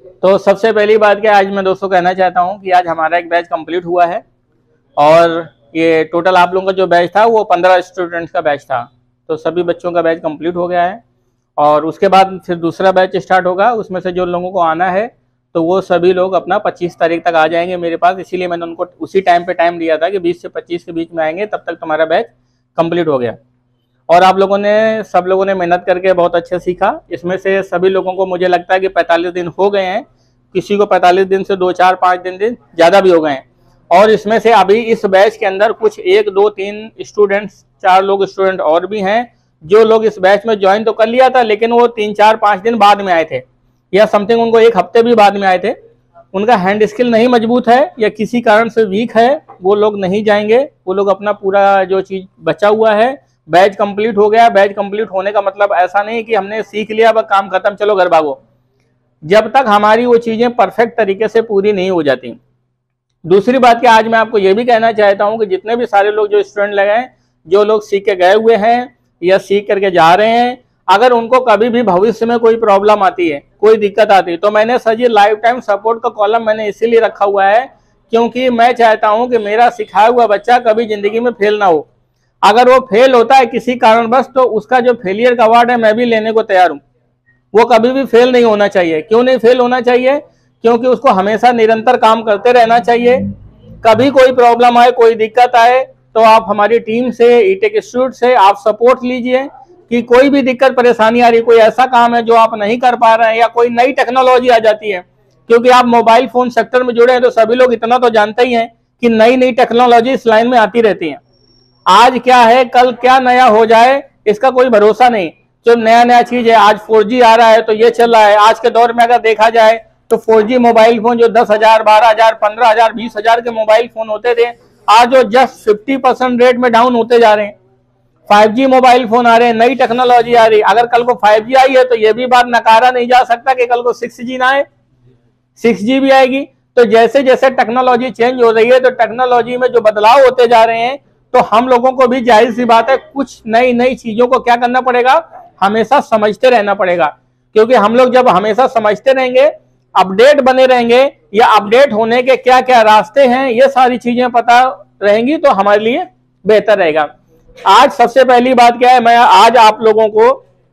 तो सबसे पहली बात क्या आज मैं दोस्तों कहना चाहता हूं कि आज हमारा एक बैच कंप्लीट हुआ है और ये टोटल आप लोगों का जो बैच था वो 15 स्टूडेंट्स का बैच था। तो सभी बच्चों का बैच कंप्लीट हो गया है और उसके बाद फिर दूसरा बैच स्टार्ट होगा। उसमें से जो लोगों को आना है तो वो सभी लोग अपना 25 तारीख तक आ जाएंगे मेरे पास, इसीलिए मैंने उनको उसी टाइम पे टाइम दिया था कि 20 से 25 के बीच में आएंगे, तब तक तुम्हारा बैच कंप्लीट हो गया। और आप लोगों ने सब लोगों ने मेहनत करके बहुत अच्छे सीखा। इसमें से सभी लोगों को मुझे लगता है कि 45 दिन हो गए हैं, किसी को 45 दिन से 2, 4, 5 दिन ज़्यादा भी हो गए हैं। और इसमें से अभी इस बैच के अंदर कुछ 1, 2, 3 स्टूडेंट्स, 4 लोग स्टूडेंट और भी हैं जो लोग इस बैच में ज्वाइन तो कर लिया था, लेकिन वो 3, 4, 5 दिन बाद में आए थे या समथिंग उनको 1 हफ्ते भी बाद में आए थे। उनका हैंड स्किल नहीं मजबूत है या किसी कारण से वीक है, वो लोग नहीं जाएंगे। वो लोग अपना पूरा जो चीज़ बचा हुआ है, बैच कंप्लीट हो गया। बैच कंप्लीट होने का मतलब ऐसा नहीं कि हमने सीख लिया बस काम खत्म चलो घर भागो, जब तक हमारी वो चीज़ें परफेक्ट तरीके से पूरी नहीं हो जाती। दूसरी बात कि आज मैं आपको ये भी कहना चाहता हूँ कि जितने भी सारे लोग जो स्टूडेंट लगे हैं, जो लोग सीख के गए हुए हैं या सीख करके जा रहे हैं, अगर उनको कभी भी भविष्य में कोई प्रॉब्लम आती है, कोई दिक्कत आती है, तो मैंने sir ji life time support का कॉलम मैंने इसीलिए रखा हुआ है क्योंकि मैं चाहता हूं कि मेरा सिखाया हुआ बच्चा कभी जिंदगी में फेल ना हो। अगर वो फेल होता है किसी कारणवश तो उसका जो फेलियर का अवार्ड है मैं भी लेने को तैयार हूं। वो कभी भी फेल नहीं होना चाहिए। क्यों नहीं फेल होना चाहिए? क्योंकि उसको हमेशा निरंतर काम करते रहना चाहिए। कभी कोई प्रॉब्लम आए, कोई दिक्कत आए तो आप हमारी टीम से, ई-टेक इंस्टीट्यूट से आप सपोर्ट लीजिए कि कोई भी दिक्कत परेशानी आ रही, कोई ऐसा काम है जो आप नहीं कर पा रहे हैं या कोई नई टेक्नोलॉजी आ जाती है, क्योंकि आप मोबाइल फोन सेक्टर में जुड़े हैं तो सभी लोग इतना तो जानते ही हैं कि नई नई टेक्नोलॉजी इस लाइन में आती रहती है। आज क्या है, कल क्या नया हो जाए इसका कोई भरोसा नहीं। जो नया नया चीज है, आज 4G आ रहा है तो ये चल रहा है। आज के दौर में अगर देखा जाए तो 4G मोबाइल फोन जो 10,000, 12,000, 15,000, 20,000 के मोबाइल फोन होते थे, आज वो जस्ट 50% रेट में डाउन होते जा रहे हैं। 5G मोबाइल फोन आ रहे हैं, नई टेक्नोलॉजी आ रही है। अगर कल को 5G आई है तो ये भी बात नकारा नहीं जा सकता कि कल को 6G ना आए, 6G भी आएगी। तो जैसे जैसे टेक्नोलॉजी चेंज हो रही है तो टेक्नोलॉजी में जो बदलाव होते जा रहे हैं, तो हम लोगों को भी जाहिर सी बात है कुछ नई नई चीजों को क्या करना पड़ेगा, हमेशा समझते रहना पड़ेगा। क्योंकि हम लोग जब हमेशा समझते रहेंगे, अपडेट बने रहेंगे, या अपडेट होने के क्या क्या रास्ते हैं ये सारी चीजें पता रहेंगी तो हमारे लिए बेहतर रहेगा। आज सबसे पहली बात क्या है, मैं आज आप लोगों को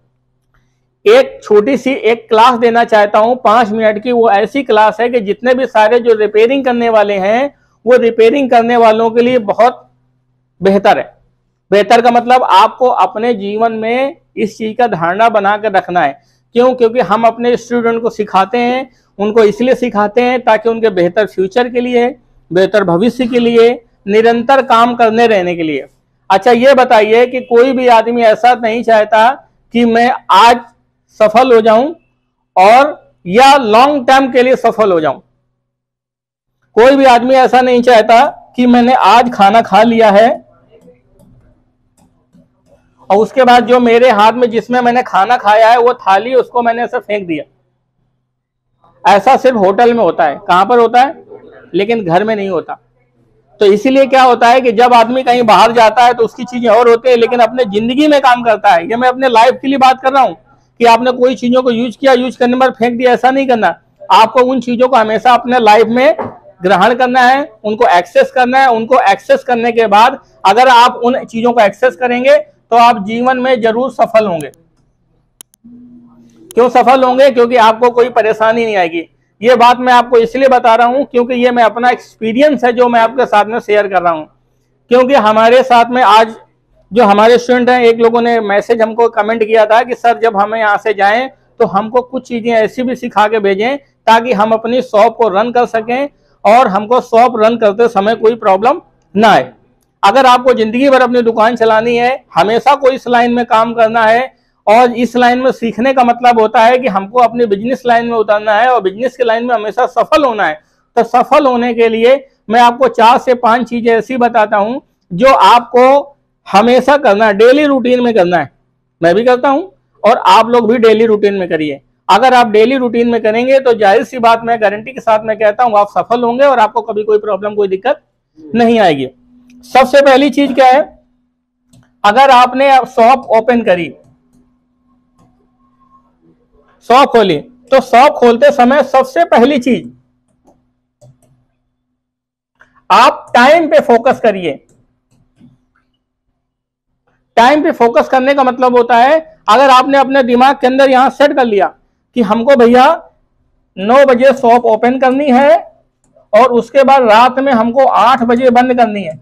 एक छोटी सी एक क्लास देना चाहता हूं 5 मिनट की। वो ऐसी क्लास है कि जितने भी सारे जो रिपेयरिंग करने वाले हैं वो रिपेयरिंग करने वालों के लिए बहुत बेहतर है। बेहतर का मतलब आपको अपने जीवन में इस चीज का धारणा बना कर रखना है। क्यों? क्योंकि हम अपने स्टूडेंट को सिखाते हैं, उनको इसलिए सिखाते हैं ताकि उनके बेहतर फ्यूचर के लिए, बेहतर भविष्य के लिए, निरंतर काम करने रहने के लिए। अच्छा ये बताइए कि कोई भी आदमी ऐसा नहीं चाहता कि मैं आज सफल हो जाऊं और या लॉन्ग टर्म के लिए सफल हो जाऊं। कोई भी आदमी ऐसा नहीं चाहता कि मैंने आज खाना खा लिया है और उसके बाद जो मेरे हाथ में जिसमें मैंने खाना खाया है वो थाली उसको मैंने ऐसे फेंक दिया। ऐसा सिर्फ होटल में होता है। कहां पर होता है? लेकिन घर में नहीं होता। तो इसीलिए क्या होता है कि जब आदमी कहीं बाहर जाता है तो उसकी चीजें और होती है, लेकिन अपने जिंदगी में काम करता है। ये मैं अपने लाइफ के लिए बात कर रहा हूं कि आपने कोई चीजों को यूज किया, यूज करने पर फेंक दिया, ऐसा नहीं करना। आपको उन चीजों को हमेशा अपने लाइफ में ग्रहण करना है, उनको एक्सेस करना है। उनको एक्सेस करने के बाद अगर आप उन चीजों को एक्सेस करेंगे तो आप जीवन में जरूर सफल होंगे। क्यों सफल होंगे? क्योंकि आपको कोई परेशानी नहीं आएगी। ये बात मैं आपको इसलिए बता रहा हूं क्योंकि ये मैं अपना एक्सपीरियंस है जो मैं आपके साथ में शेयर कर रहा हूं। क्योंकि हमारे साथ में आज जो हमारे स्टूडेंट हैं, एक लोगों ने मैसेज हमको कमेंट किया था कि सर जब हमें यहाँ से जाएं तो हमको कुछ चीजें ऐसी भी सिखा के भेजें ताकि हम अपनी शॉप को रन कर सकें और हमको शॉप रन करते समय कोई प्रॉब्लम ना आए। अगर आपको जिंदगी भर अपनी दुकान चलानी है, हमेशा कोई इस लाइन में काम करना है और इस लाइन में सीखने का मतलब होता है कि हमको अपनी बिजनेस लाइन में उतरना है और बिजनेस के लाइन में हमेशा सफल होना है। तो सफल होने के लिए मैं आपको 4 से 5 चीजें ऐसी बताता हूं जो आपको हमेशा करना है, डेली रूटीन में करना है। मैं भी करता हूं और आप लोग भी डेली रूटीन में करिए। अगर आप डेली रूटीन में करेंगे तो जाहिर सी बात मैं गारंटी के साथ मैं कहता हूं आप सफल होंगे और आपको कभी कोई प्रॉब्लम, कोई दिक्कत नहीं आएगी। सबसे पहली चीज क्या है, अगर आपने शॉप ओपन करी, शॉप खोली, तो शॉप खोलते समय सबसे पहली चीज आप टाइम पे फोकस करिए। टाइम पे फोकस करने का मतलब होता है, अगर आपने अपने दिमाग के अंदर यहां सेट कर लिया कि हमको भैया 9 बजे शॉप ओपन करनी है और उसके बाद रात में हमको 8 बजे बंद करनी है,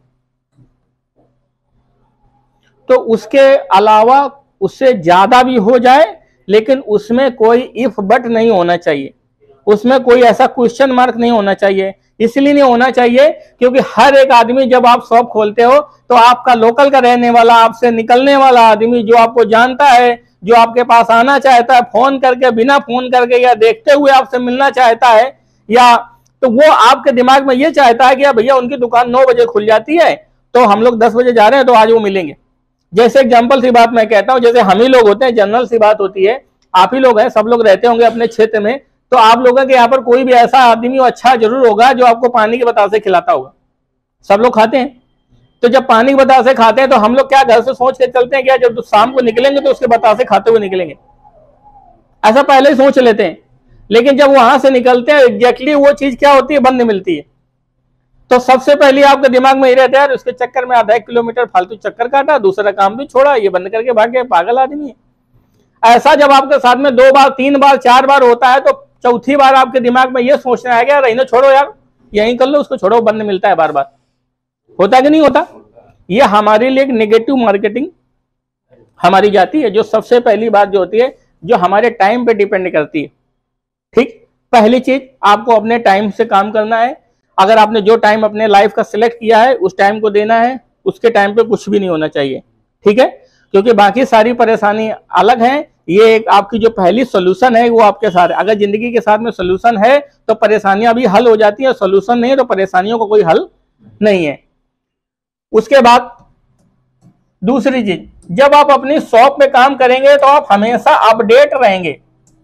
तो उसके अलावा उससे ज्यादा भी हो जाए लेकिन उसमें कोई इफ बट नहीं होना चाहिए, उसमें कोई ऐसा क्वेश्चन मार्क नहीं होना चाहिए। इसलिए नहीं होना चाहिए क्योंकि हर एक आदमी जब आप शॉप खोलते हो तो आपका लोकल का रहने वाला, आपसे निकलने वाला आदमी जो आपको जानता है, जो आपके पास आना चाहता है फोन करके, बिना फोन करके या देखते हुए आपसे मिलना चाहता है, या तो वो आपके दिमाग में ये चाहता है कि भैया उनकी दुकान 9 बजे खुल जाती है तो हम लोग 10 बजे जा रहे हैं तो आज वो मिलेंगे। जैसे एग्जाम्पल सी बात मैं कहता हूं, जैसे हम ही लोग होते हैं, जनरल सी बात होती है, आप ही लोग हैं, सब लोग रहते होंगे अपने क्षेत्र में, तो आप लोगों के यहाँ पर कोई भी ऐसा आदमी अच्छा जरूर होगा जो आपको पानी के बतासे खिलाता होगा। सब लोग खाते हैं, तो जब पानी के बतासे खाते हैं तो हम लोग क्या घर से सोच के चलते हैं क्या जब शाम को निकलेंगे तो उसके बतासे खाते हुए निकलेंगे, ऐसा पहले ही सोच लेते हैं। लेकिन जब वहां से निकलते हैं एग्जैक्टली वो चीज क्या होती है, बंद मिलती है। तो सबसे पहले आपके दिमाग में ये रहता है उसके चक्कर में आधा 1 किलोमीटर फालतू चक्कर काटा, दूसरा काम भी छोड़ा, ये बंद करके भाग गए, पागल आदमी है। ऐसा जब आपके साथ में 2 बार 3 बार 4 बार होता है तो चौथी बार आपके दिमाग में ये सोचना है यार इन्हें छोड़ो यार, यहीं कर लो, उसको छोड़ो, बंद मिलता है बार बार। होता कि नहीं होता? ये हमारे लिए एक नेगेटिव मार्केटिंग हमारी जाती है, जो सबसे पहली बात जो होती है जो हमारे टाइम पे डिपेंड करती है। ठीक, पहली चीज आपको अपने टाइम से काम करना है। अगर आपने जो टाइम अपने लाइफ का सिलेक्ट किया है उस टाइम को देना है, उसके टाइम पे कुछ भी नहीं होना चाहिए। ठीक है, क्योंकि बाकी सारी परेशानी अलग है, ये एक आपकी जो पहली सोल्यूशन है वो आपके साथ। अगर जिंदगी के साथ में सोल्यूशन है तो परेशानियां भी हल हो जाती है, सोल्यूशन नहीं है तो परेशानियों का कोई हल नहीं है। उसके बाद दूसरी चीज, जब आप अपनी शॉप में काम करेंगे तो आप हमेशा अपडेट रहेंगे।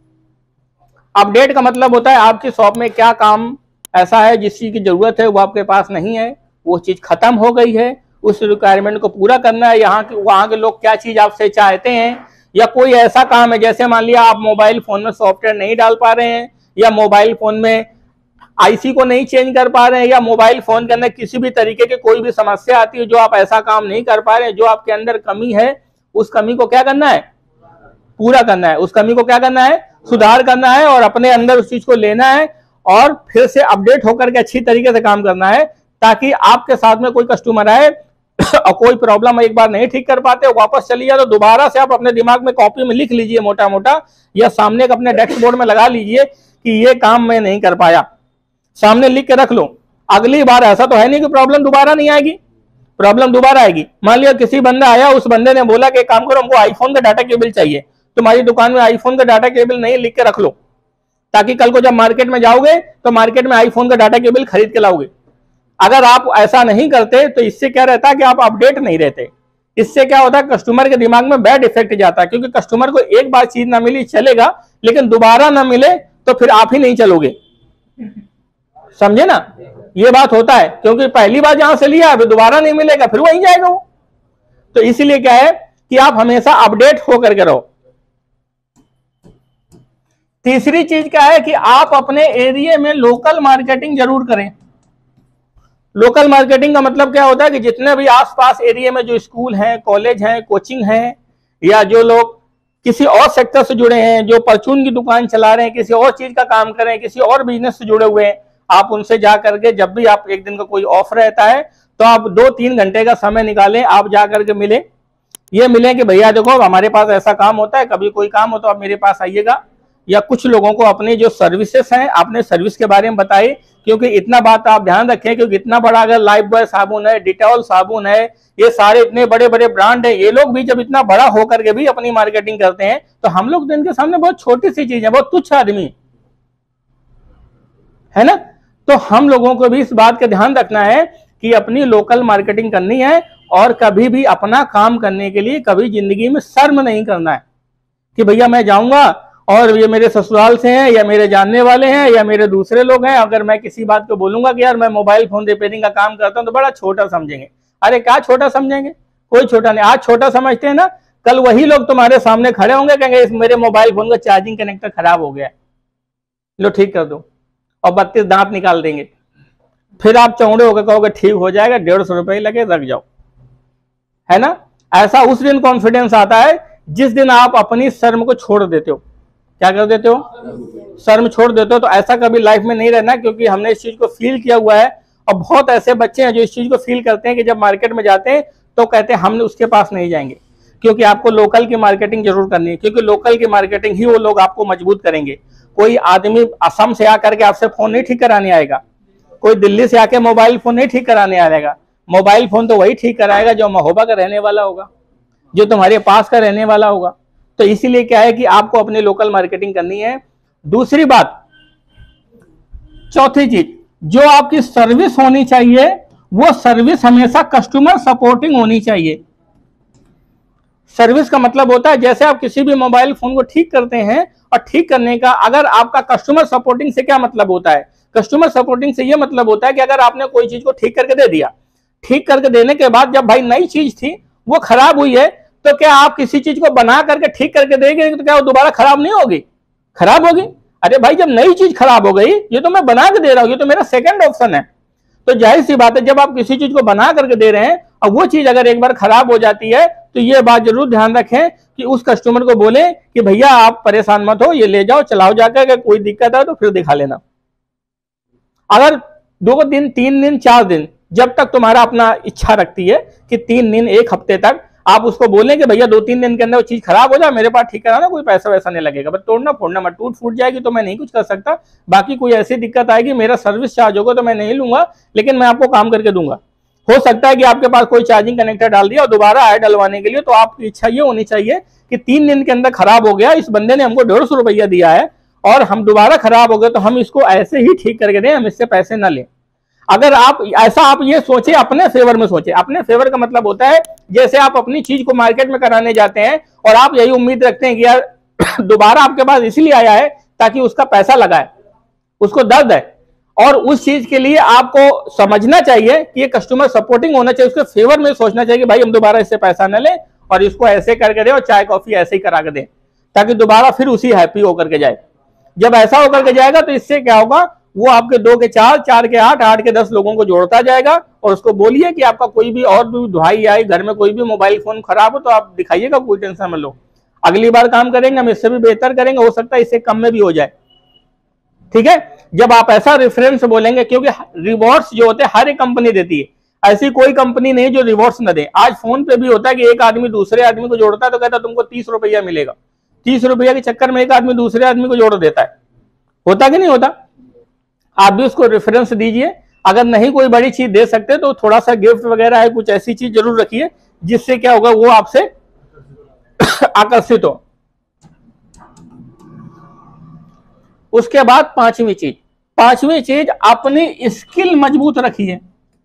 अपडेट का मतलब होता है आपकी शॉप में क्या काम ऐसा है जिस चीज की जरूरत है वो आपके पास नहीं है, वो चीज खत्म हो गई है, उस रिक्वायरमेंट को पूरा करना है। वहां के लोग क्या चीज आपसे चाहते हैं, या कोई ऐसा काम है जैसे मान लिया आप मोबाइल फोन में सॉफ्टवेयर नहीं डाल पा रहे हैं, या मोबाइल फोन में आईसी को नहीं चेंज कर पा रहे हैं, या मोबाइल फोन के अंदर किसी भी तरीके की कोई भी समस्या आती है जो आप ऐसा काम नहीं कर पा रहे हैं, जो आपके अंदर कमी है, उस कमी को क्या करना है, पूरा करना है। उस कमी को क्या करना है, सुधार करना है, और अपने अंदर उस चीज को लेना है और फिर से अपडेट होकर के अच्छी तरीके से काम करना है, ताकि आपके साथ में कोई कस्टमर आए और कोई प्रॉब्लम एक बार नहीं ठीक कर पाते, वापस चली जाए तो दोबारा से आप अपने दिमाग में कॉपी में लिख लीजिए मोटा मोटा, या सामने अपने डेस्क बोर्ड में लगा लीजिए कि ये काम मैं नहीं कर पाया, सामने लिख के रख लो। अगली बार ऐसा तो है नहीं कि प्रॉब्लम दोबारा नहीं आएगी, प्रॉब्लम दोबारा आएगी। मान लिया किसी बंदा आया, उस बंदे ने बोला कि काम करो हमको आईफोन का डाटा केबल चाहिए, तुम्हारी दुकान में आईफोन का डाटा केबल नहीं, लिख के रख लो, ताकि कल को जब मार्केट में जाओगे तो मार्केट में आईफोन का डाटा केबल खरीद के लाओगे। अगर आप ऐसा नहीं करते तो इससे क्या रहता है कि आप अपडेट नहीं रहते। इससे क्या होता है, कस्टमर के दिमाग में बैड इफेक्ट जाता है, क्योंकि कस्टमर को एक बार चीज ना मिली चलेगा, लेकिन दोबारा ना मिले तो फिर आप ही नहीं चलोगे। समझे ना, ये बात होता है, क्योंकि पहली बार जहां से लिया अभी दोबारा नहीं मिलेगा, फिर वहीं जाएगा वो। तो इसीलिए क्या है कि आप हमेशा अपडेट होकर के रहो। तीसरी चीज क्या है कि आप अपने एरिया में लोकल मार्केटिंग जरूर करें। लोकल मार्केटिंग का मतलब क्या होता है कि जितने भी आसपास एरिया में जो स्कूल हैं, कॉलेज हैं, कोचिंग हैं, या जो लोग किसी और सेक्टर से जुड़े हैं, जो परचून की दुकान चला रहे हैं, किसी और चीज का काम कर रहे हैं, किसी और बिजनेस से जुड़े हुए हैं, आप उनसे जा करके जब भी आप एक दिन का कोई ऑफ रहता है तो आप 2-3 घंटे का समय निकालें, आप जा करके मिले, ये मिले कि भैया देखो हमारे पास ऐसा काम होता है, कभी कोई काम हो तो आप मेरे पास आइएगा। या कुछ लोगों को अपनी जो सर्विसेज हैं अपने सर्विस के बारे में बताइए, क्योंकि इतना बात आप ध्यान रखें क्योंकि इतना बड़ा अगर लाइफ बॉय साबुन है, डिटॉल साबुन है, ये सारे इतने बड़े बड़े ब्रांड है, ये लोग भी जब इतना बड़ा होकर के भी अपनी मार्केटिंग करते हैं तो हम लोग तो इनके सामने बहुत छोटी सी चीज है, बहुत तुच्छ आदमी है ना। तो हम लोगों को भी इस बात का ध्यान रखना है कि अपनी लोकल मार्केटिंग करनी है, और कभी भी अपना काम करने के लिए कभी जिंदगी में शर्म नहीं करना है कि भैया मैं जाऊंगा और ये मेरे ससुराल से हैं, या मेरे जानने वाले हैं, या मेरे दूसरे लोग हैं, अगर मैं किसी बात को बोलूंगा कि यार मैं मोबाइल फोन रिपेयरिंग का काम करता हूं तो बड़ा छोटा समझेंगे। अरे क्या छोटा समझेंगे, कोई छोटा नहीं। आज छोटा समझते हैं ना, कल वही लोग तुम्हारे सामने खड़े होंगे, कहेंगे मेरे मोबाइल फोन का चार्जिंग कनेक्टर खराब हो गया। लो ठीक कर दो, और 32 दांत निकाल देंगे। फिर आप चौड़े होकर कहोगे ठीक हो जाएगा, 150 रुपए लगे, रख जाओ, है ना। ऐसा उस दिन कॉन्फिडेंस आता है जिस दिन आप अपनी शर्म को छोड़ देते हो। क्या कर देते हो? शर्म छोड़ देते हो। तो ऐसा कभी लाइफ में नहीं रहना, क्योंकि हमने इस चीज को फील किया हुआ है। और बहुत ऐसे बच्चे हैं जो इस चीज को फील करते हैं कि जब मार्केट में जाते हैं तो कहते हैं हम उसके पास नहीं जाएंगे, क्योंकि आपको लोकल की मार्केटिंग जरूर करनी है, क्योंकि लोकल की मार्केटिंग ही वो लोग आपको मजबूत करेंगे। कोई आदमी असम से आकर के आपसे फोन नहीं ठीक कराने आएगा, कोई दिल्ली से आके मोबाइल फोन नहीं ठीक कराने आएगा। मोबाइल फोन तो वही ठीक कराएगा जो महोबा का रहने वाला होगा, जो तुम्हारे पास का रहने वाला होगा। तो इसीलिए क्या है कि आपको अपनी लोकल मार्केटिंग करनी है। दूसरी बात, चौथी चीज, जो आपकी सर्विस होनी चाहिए वो सर्विस हमेशा कस्टमर सपोर्टिंग होनी चाहिए। सर्विस का मतलब होता है जैसे आप किसी भी मोबाइल फोन को ठीक करते हैं, और ठीक करने का अगर आपका कस्टमर सपोर्टिंग से क्या मतलब होता है? कस्टमर सपोर्टिंग से यह मतलब होता है कि अगर आपने कोई चीज को ठीक करके दे दिया, ठीक करके देने के बाद जब भाई नई चीज थी वो खराब हुई है, तो क्या आप किसी चीज को बना करके ठीक करके देंगे तो क्या वो दोबारा खराब नहीं होगी? खराब होगी। अरे भाई जब नई चीज खराब हो गई, ये तो मैं बना के दे रहा हूं, ये तो मेरा सेकंड ऑप्शन है। तो जाहिर सी बात है जब आप किसी चीज को बना करके दे रहे हैं और वो चीज अगर एक बार खराब हो जाती है, तो ये बात जरूर ध्यान रखें कि उस कस्टमर को बोलें कि भैया आप परेशान मत हो, ये ले जाओ, चलाओ जाकर, अगर कोई दिक्कत है तो फिर दिखा लेना। अगर 2 दिन, 3 दिन, 4 दिन, जब तक तुम्हारा अपना इच्छा रखती है कि 3 दिन, 1 हफ्ते तक आप उसको बोलें कि भैया 2-3 दिन के अंदर वो चीज खराब हो जाए, मेरे पास ठीक कराना, कोई पैसा वैसा नहीं लगेगा, बस तोड़ना फोड़ना मत, टूट फूट जाएगी तो मैं नहीं कुछ कर सकता, बाकी कोई ऐसी दिक्कत आएगी, मेरा सर्विस चार्ज होगा तो मैं नहीं लूंगा, लेकिन मैं आपको काम करके दूंगा। हो सकता है कि आपके पास कोई चार्जिंग कनेक्टर डाल दिया और दोबारा आए डलवाने के लिए, तो आपकी इच्छा ये होनी चाहिए कि 3 दिन के अंदर खराब हो गया, इस बंदे ने हमको 150 रुपया दिया है और हम दोबारा खराब हो गए तो हम इसको ऐसे ही ठीक करके दें, हम इससे पैसे ना लें। अगर आप ऐसा, आप ये सोचे, अपने फेवर में सोचे। अपने फेवर का मतलब होता है जैसे आप अपनी चीज को मार्केट में कराने जाते हैं और आप यही उम्मीद रखते हैं कि यार दोबारा आपके पास इसलिए आया है ताकि उसका पैसा लगाए, उसको दर्द है, और उस चीज के लिए आपको समझना चाहिए कि ये कस्टमर सपोर्टिंग होना चाहिए, उसके फेवर में सोचना चाहिए कि भाई हम दोबारा इससे पैसा न लें और इसको ऐसे करके दें और चाय कॉफी ऐसे ही करा के दें, ताकि दोबारा फिर उसी हैप्पी होकर के जाए। जब ऐसा होकर के जाएगा तो इससे क्या होगा, वो आपके 2 के 4, 4 के 8, 8 के 10 लोगों को जोड़ता जाएगा। और उसको बोलिए कि आपका कोई भी और भी दुहाई आई, घर में कोई भी मोबाइल फोन खराब हो तो आप दिखाइएगा, कोई टेंशन मत लो, अगली बार काम करेंगे, हम इससे भी बेहतर करेंगे, हो सकता है इससे कम में भी हो जाए। ठीक है, जब आप ऐसा रेफरेंस बोलेंगे, क्योंकि रिवॉर्ड्स जो होते हैं हर एक कंपनी देती है, ऐसी कोई कंपनी नहीं जो रिवॉर्ड्स न दे। आज फोन पे भी होता है कि एक आदमी दूसरे आदमी को जोड़ता है तो कहता है तुमको 30 रुपया मिलेगा, 30 रुपया के चक्कर में एक आदमी दूसरे आदमी को जोड़ देता है। होता कि नहीं होता? आप भी उसको रेफरेंस दीजिए। अगर नहीं कोई बड़ी चीज दे सकते तो थोड़ा सा गिफ्ट वगैरह है, कुछ ऐसी चीज जरूर रखिए जिससे क्या होगा, वो आपसे आकर्षित हो। उसके बाद पांचवी चीज अपनी स्किल मजबूत रखिए।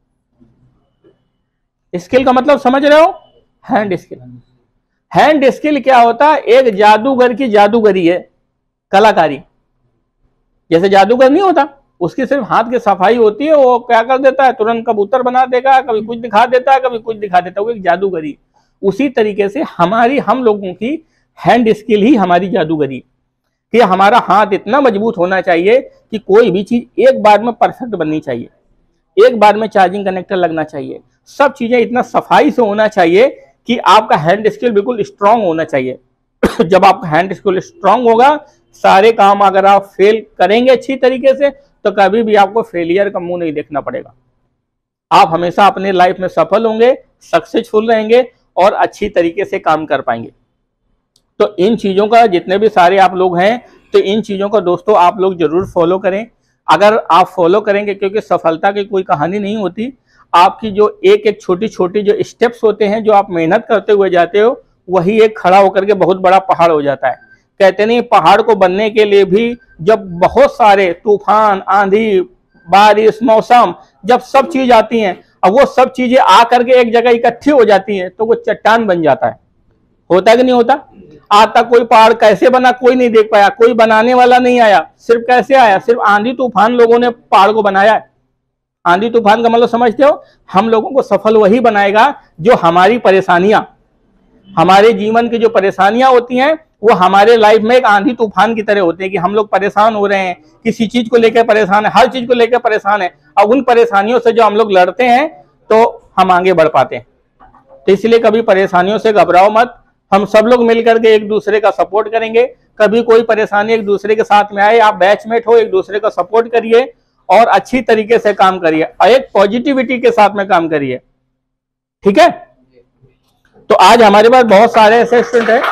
स्किल का मतलब समझ रहे हो? Hand skill. हैंड स्किल क्या होता है? एक जादूगर की जादूगरी है, कलाकारी। जैसे जादूगर नहीं होता, उसकी सिर्फ हाथ की सफाई होती है, वो क्या कर देता है, तुरंत कबूतर बना देगा, कभी कुछ दिखा देता है, कभी कुछ दिखा देता है, वो एक जादूगरी। उसी तरीके से हम लोगों की हैंड स्किल ही हमारी जादूगरी, कि हमारा हाथ इतना मजबूत होना चाहिए कि कोई भी चीज एक बार में परफेक्ट बननी चाहिए, एक बार में चार्जिंग कनेक्टर लगना चाहिए, सब चीजें इतना सफाई से होना चाहिए कि आपका हैंड स्किल बिल्कुल स्ट्रांग होना चाहिए। जब आपका हैंड स्किल स्ट्रांग होगा, सारे काम अगर आप फेल करेंगे अच्छी तरीके से तो कभी भी आपको फेलियर का मुंह नहीं देखना पड़ेगा। आप हमेशा अपने लाइफ में सफल होंगे, सक्सेसफुल रहेंगे और अच्छी तरीके से काम कर पाएंगे। तो इन चीजों का, जितने भी सारे आप लोग हैं, तो इन चीजों का दोस्तों आप लोग जरूर फॉलो करें। अगर आप फॉलो करेंगे, क्योंकि सफलता की कोई कहानी नहीं होती, आपकी जो एक एक छोटी छोटी जो स्टेप्स होते हैं, जो आप मेहनत करते हुए जाते हो, वही एक खड़ा होकर के बहुत बड़ा पहाड़ हो जाता है। कहते नहीं, पहाड़ को बनने के लिए भी जब बहुत सारे तूफान, आंधी, बारिश, मौसम, जब सब चीज आती हैं और वो सब चीजें आकर के एक जगह इकट्ठी हो जाती हैं, तो वो चट्टान बन जाता है। होता है कि नहीं होता? आज तक कोई पहाड़ कैसे बना कोई नहीं देख पाया, कोई बनाने वाला नहीं आया। सिर्फ कैसे आया? सिर्फ आंधी तूफान लोगों ने पहाड़ को बनाया है। आंधी तूफान का मतलब समझते हो? हम लोगों को सफल वही बनाएगा जो हमारी परेशानियां, हमारे जीवन की जो परेशानियां होती हैं, वो हमारे लाइफ में एक आंधी तूफान की तरह होते हैं कि हम लोग परेशान हो रहे हैं, किसी चीज को लेकर परेशान है, हर चीज को लेकर परेशान है। अब उन परेशानियों से जो हम लोग लड़ते हैं तो हम आगे बढ़ पाते हैं। तो इसलिए कभी परेशानियों से घबराओ मत, हम सब लोग मिलकर के एक दूसरे का सपोर्ट करेंगे। कभी कोई परेशानी एक दूसरे के साथ में आए, आप बैचमेट हो, एक दूसरे का सपोर्ट करिए और अच्छी तरीके से काम करिए और एक पॉजिटिविटी के साथ में काम करिए, ठीक है। तो आज हमारे पास बहुत सारे ऐसे स्टूडेंट हैं,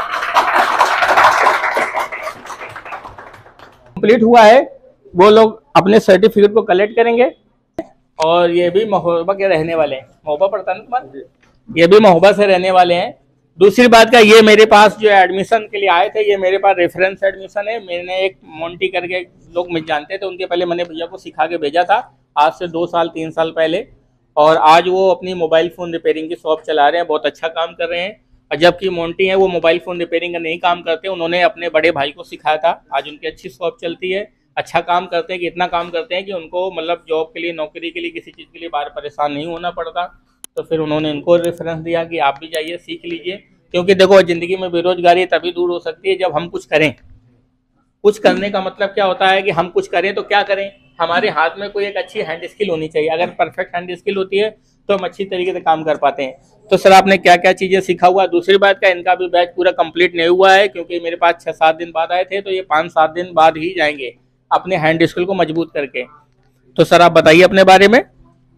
कंप्लीट हुआ है, वो लोग अपने सर्टिफिकेट को कलेक्ट करेंगे। और ये भी महोबा के रहने वाले हैं, महोबा पड़ता है ना तुम्हारा, ये भी महोबा से रहने वाले हैं। दूसरी बात का, ये मेरे पास जो एडमिशन के लिए आए थे, ये मेरे पास रेफरेंस एडमिशन है। मैंने एक मोंटी करके लोग मुझे जानते थे, उनके पहले मैंने भैया को सिखा के भेजा था आज से 2 साल 3 साल पहले, और आज वो अपनी मोबाइल फ़ोन रिपेयरिंग की शॉप चला रहे हैं, बहुत अच्छा काम कर रहे हैं। और जबकि मोंटी है वो मोबाइल फ़ोन रिपेयरिंग का नहीं काम करते, उन्होंने अपने बड़े भाई को सिखाया था, आज उनकी अच्छी शॉप चलती है, अच्छा काम करते हैं कि इतना काम करते हैं कि उनको मतलब जॉब के लिए, नौकरी के लिए, किसी चीज़ के लिए बाहर परेशान नहीं होना पड़ता। तो फिर उन्होंने इनको रेफरेंस दिया कि आप भी जाइए सीख लीजिए, क्योंकि देखो ज़िंदगी में बेरोजगारी तभी दूर हो सकती है जब हम कुछ करें। कुछ करने का मतलब क्या होता है कि हम कुछ करें तो क्या करें, हमारे हाथ में कोई एक अच्छी हैंड स्किल होनी चाहिए। अगर परफेक्ट हैंड स्किल होती है तो हम अच्छी तरीके से काम कर पाते हैं। तो सर आपने क्या क्या चीज़ें सीखा हुआ। दूसरी बात का, इनका भी बैच पूरा कंप्लीट नहीं हुआ है, क्योंकि मेरे पास 6-7 दिन बाद आए थे, तो ये 5-7 दिन बाद ही जाएंगे अपने हैंड स्किल को मजबूत करके। तो सर आप बताइए अपने बारे में।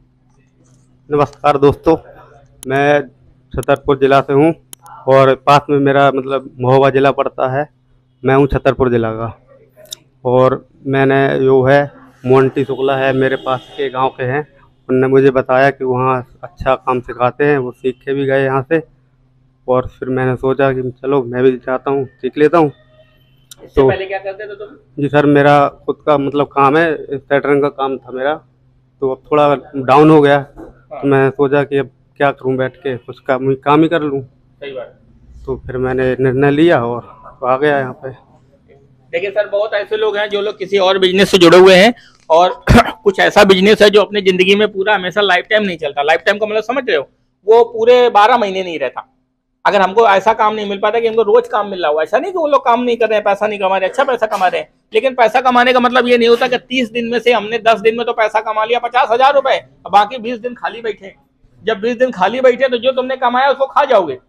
नमस्कार दोस्तों, मैं छतरपुर ज़िला से हूँ और पास में मेरा मतलब महोबा ज़िला पड़ता है। मैं हूँ छतरपुर ज़िला का, और मैंने जो है मोंटी शुक्ला है मेरे पास के गांव के हैं, उनने मुझे बताया कि वहाँ अच्छा काम सिखाते हैं, वो सीख के भी गए यहाँ से। और फिर मैंने सोचा कि चलो मैं भी चाहता हूँ सीख लेता हूँ। इससे पहले क्या करते थे तुम? जी सर, मेरा खुद का मतलब काम है, कैटरिंग का काम था मेरा, तो अब थोड़ा डाउन हो गया। तो मैं सोचा कि अब क्या करूं, बैठ के कुछ काम ही कर लूं। सही बात। तो फिर मैंने निर्णय लिया और आ गया यहाँ पे। देखिए सर, बहुत ऐसे लोग हैं जो लोग किसी और बिजनेस से जुड़े हुए हैं, और कुछ ऐसा बिजनेस है जो अपनी जिंदगी में पूरा हमेशा लाइफ टाइम नहीं चलता। लाइफ टाइम का मतलब समझ रहे हो, वो पूरे 12 महीने नहीं रहता। अगर हमको ऐसा काम नहीं मिल पाता कि हमको रोज काम मिल रहा हुआ, ऐसा नहीं कि वो लोग काम नहीं कर रहे हैं, पैसा नहीं कमा रहे, अच्छा पैसा कमा रहे हैं, लेकिन पैसा कमाने का मतलब ये नहीं होता कि 30 दिन में से हमने 10 दिन में तो पैसा कमा लिया 50,000 रुपए, बाकी 20 दिन खाली बैठे। जब 20 दिन खाली बैठे तो जो तुमने कमाया उसको खा जाओगे।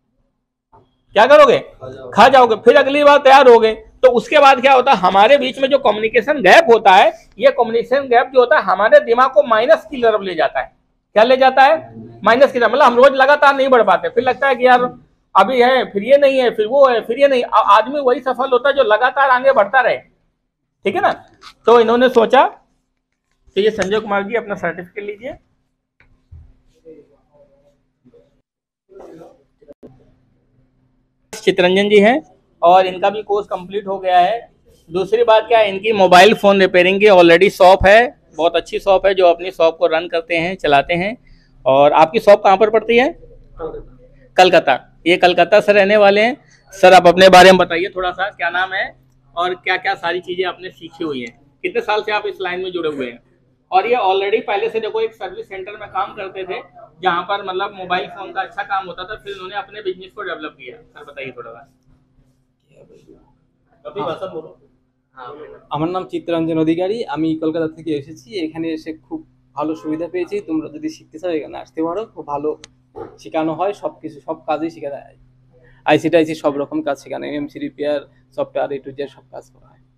क्या करोगे? खा जाओगे। फिर अगली बार तैयार हो गए तो उसके बाद क्या होता है, हमारे बीच में जो कम्युनिकेशन गैप होता है, ये कम्युनिकेशन गैप जो होता है हमारे दिमाग को माइनस की तरफ ले जाता है। क्या ले जाता है? माइनस की तरफ। मतलब हम रोज लगातार नहीं बढ़ पाते, फिर लगता है कि यार अभी है, फिर ये नहीं है, फिर वो है, फिर ये नहीं। आदमी वही सफल होता है जो लगातार आगे बढ़ता रहे, ठीक है ना। तो इन्होंने सोचा, तो ये संजय कुमार जी अपना सर्टिफिकेट लीजिए। चितरंजन जी हैं और इनका भी कोर्स कंप्लीट हो गया है। दूसरी बात क्या है, इनकी मोबाइल फ़ोन रिपेयरिंग की ऑलरेडी शॉप है, बहुत अच्छी शॉप है, जो अपनी शॉप को रन करते हैं, चलाते हैं। और आपकी शॉप कहाँ पर पड़ती है? कलकत्ता। ये कलकत्ता से रहने वाले हैं। सर आप अपने बारे में बताइए थोड़ा सा, क्या नाम है और क्या क्या सारी चीज़ें आपने सीखी हुई हैं, कितने साल से आप इस लाइन में जुड़े हुए हैं। और ये ऑलरेडी पहले से देखो एक सर्विस सेंटर में काम करते थे, जहाँ पर मतलब मोबाइल फोन का अच्छा काम होता था, फिर उन्होंने अपने बिजनेस को डेवलप किया। सर बताइए थोड़ा सा। আমার নাম চিত্তরঞ্জন অধিকারী, আমি কলকাতা থেকে এসেছি। এখানে এসে খুব ভালো সুবিধা পেয়েছি। তোমরা যদি শিখতে চাও এখানে আসতে পারো, খুব ভালো শেখানো হয়, সবকিছু সব কাজই শেখানো হয়, আইসি টাইসি সব রকম কাজ শেখানো হয়, এমসি repair, software A to Z সব কাজ করা হয়।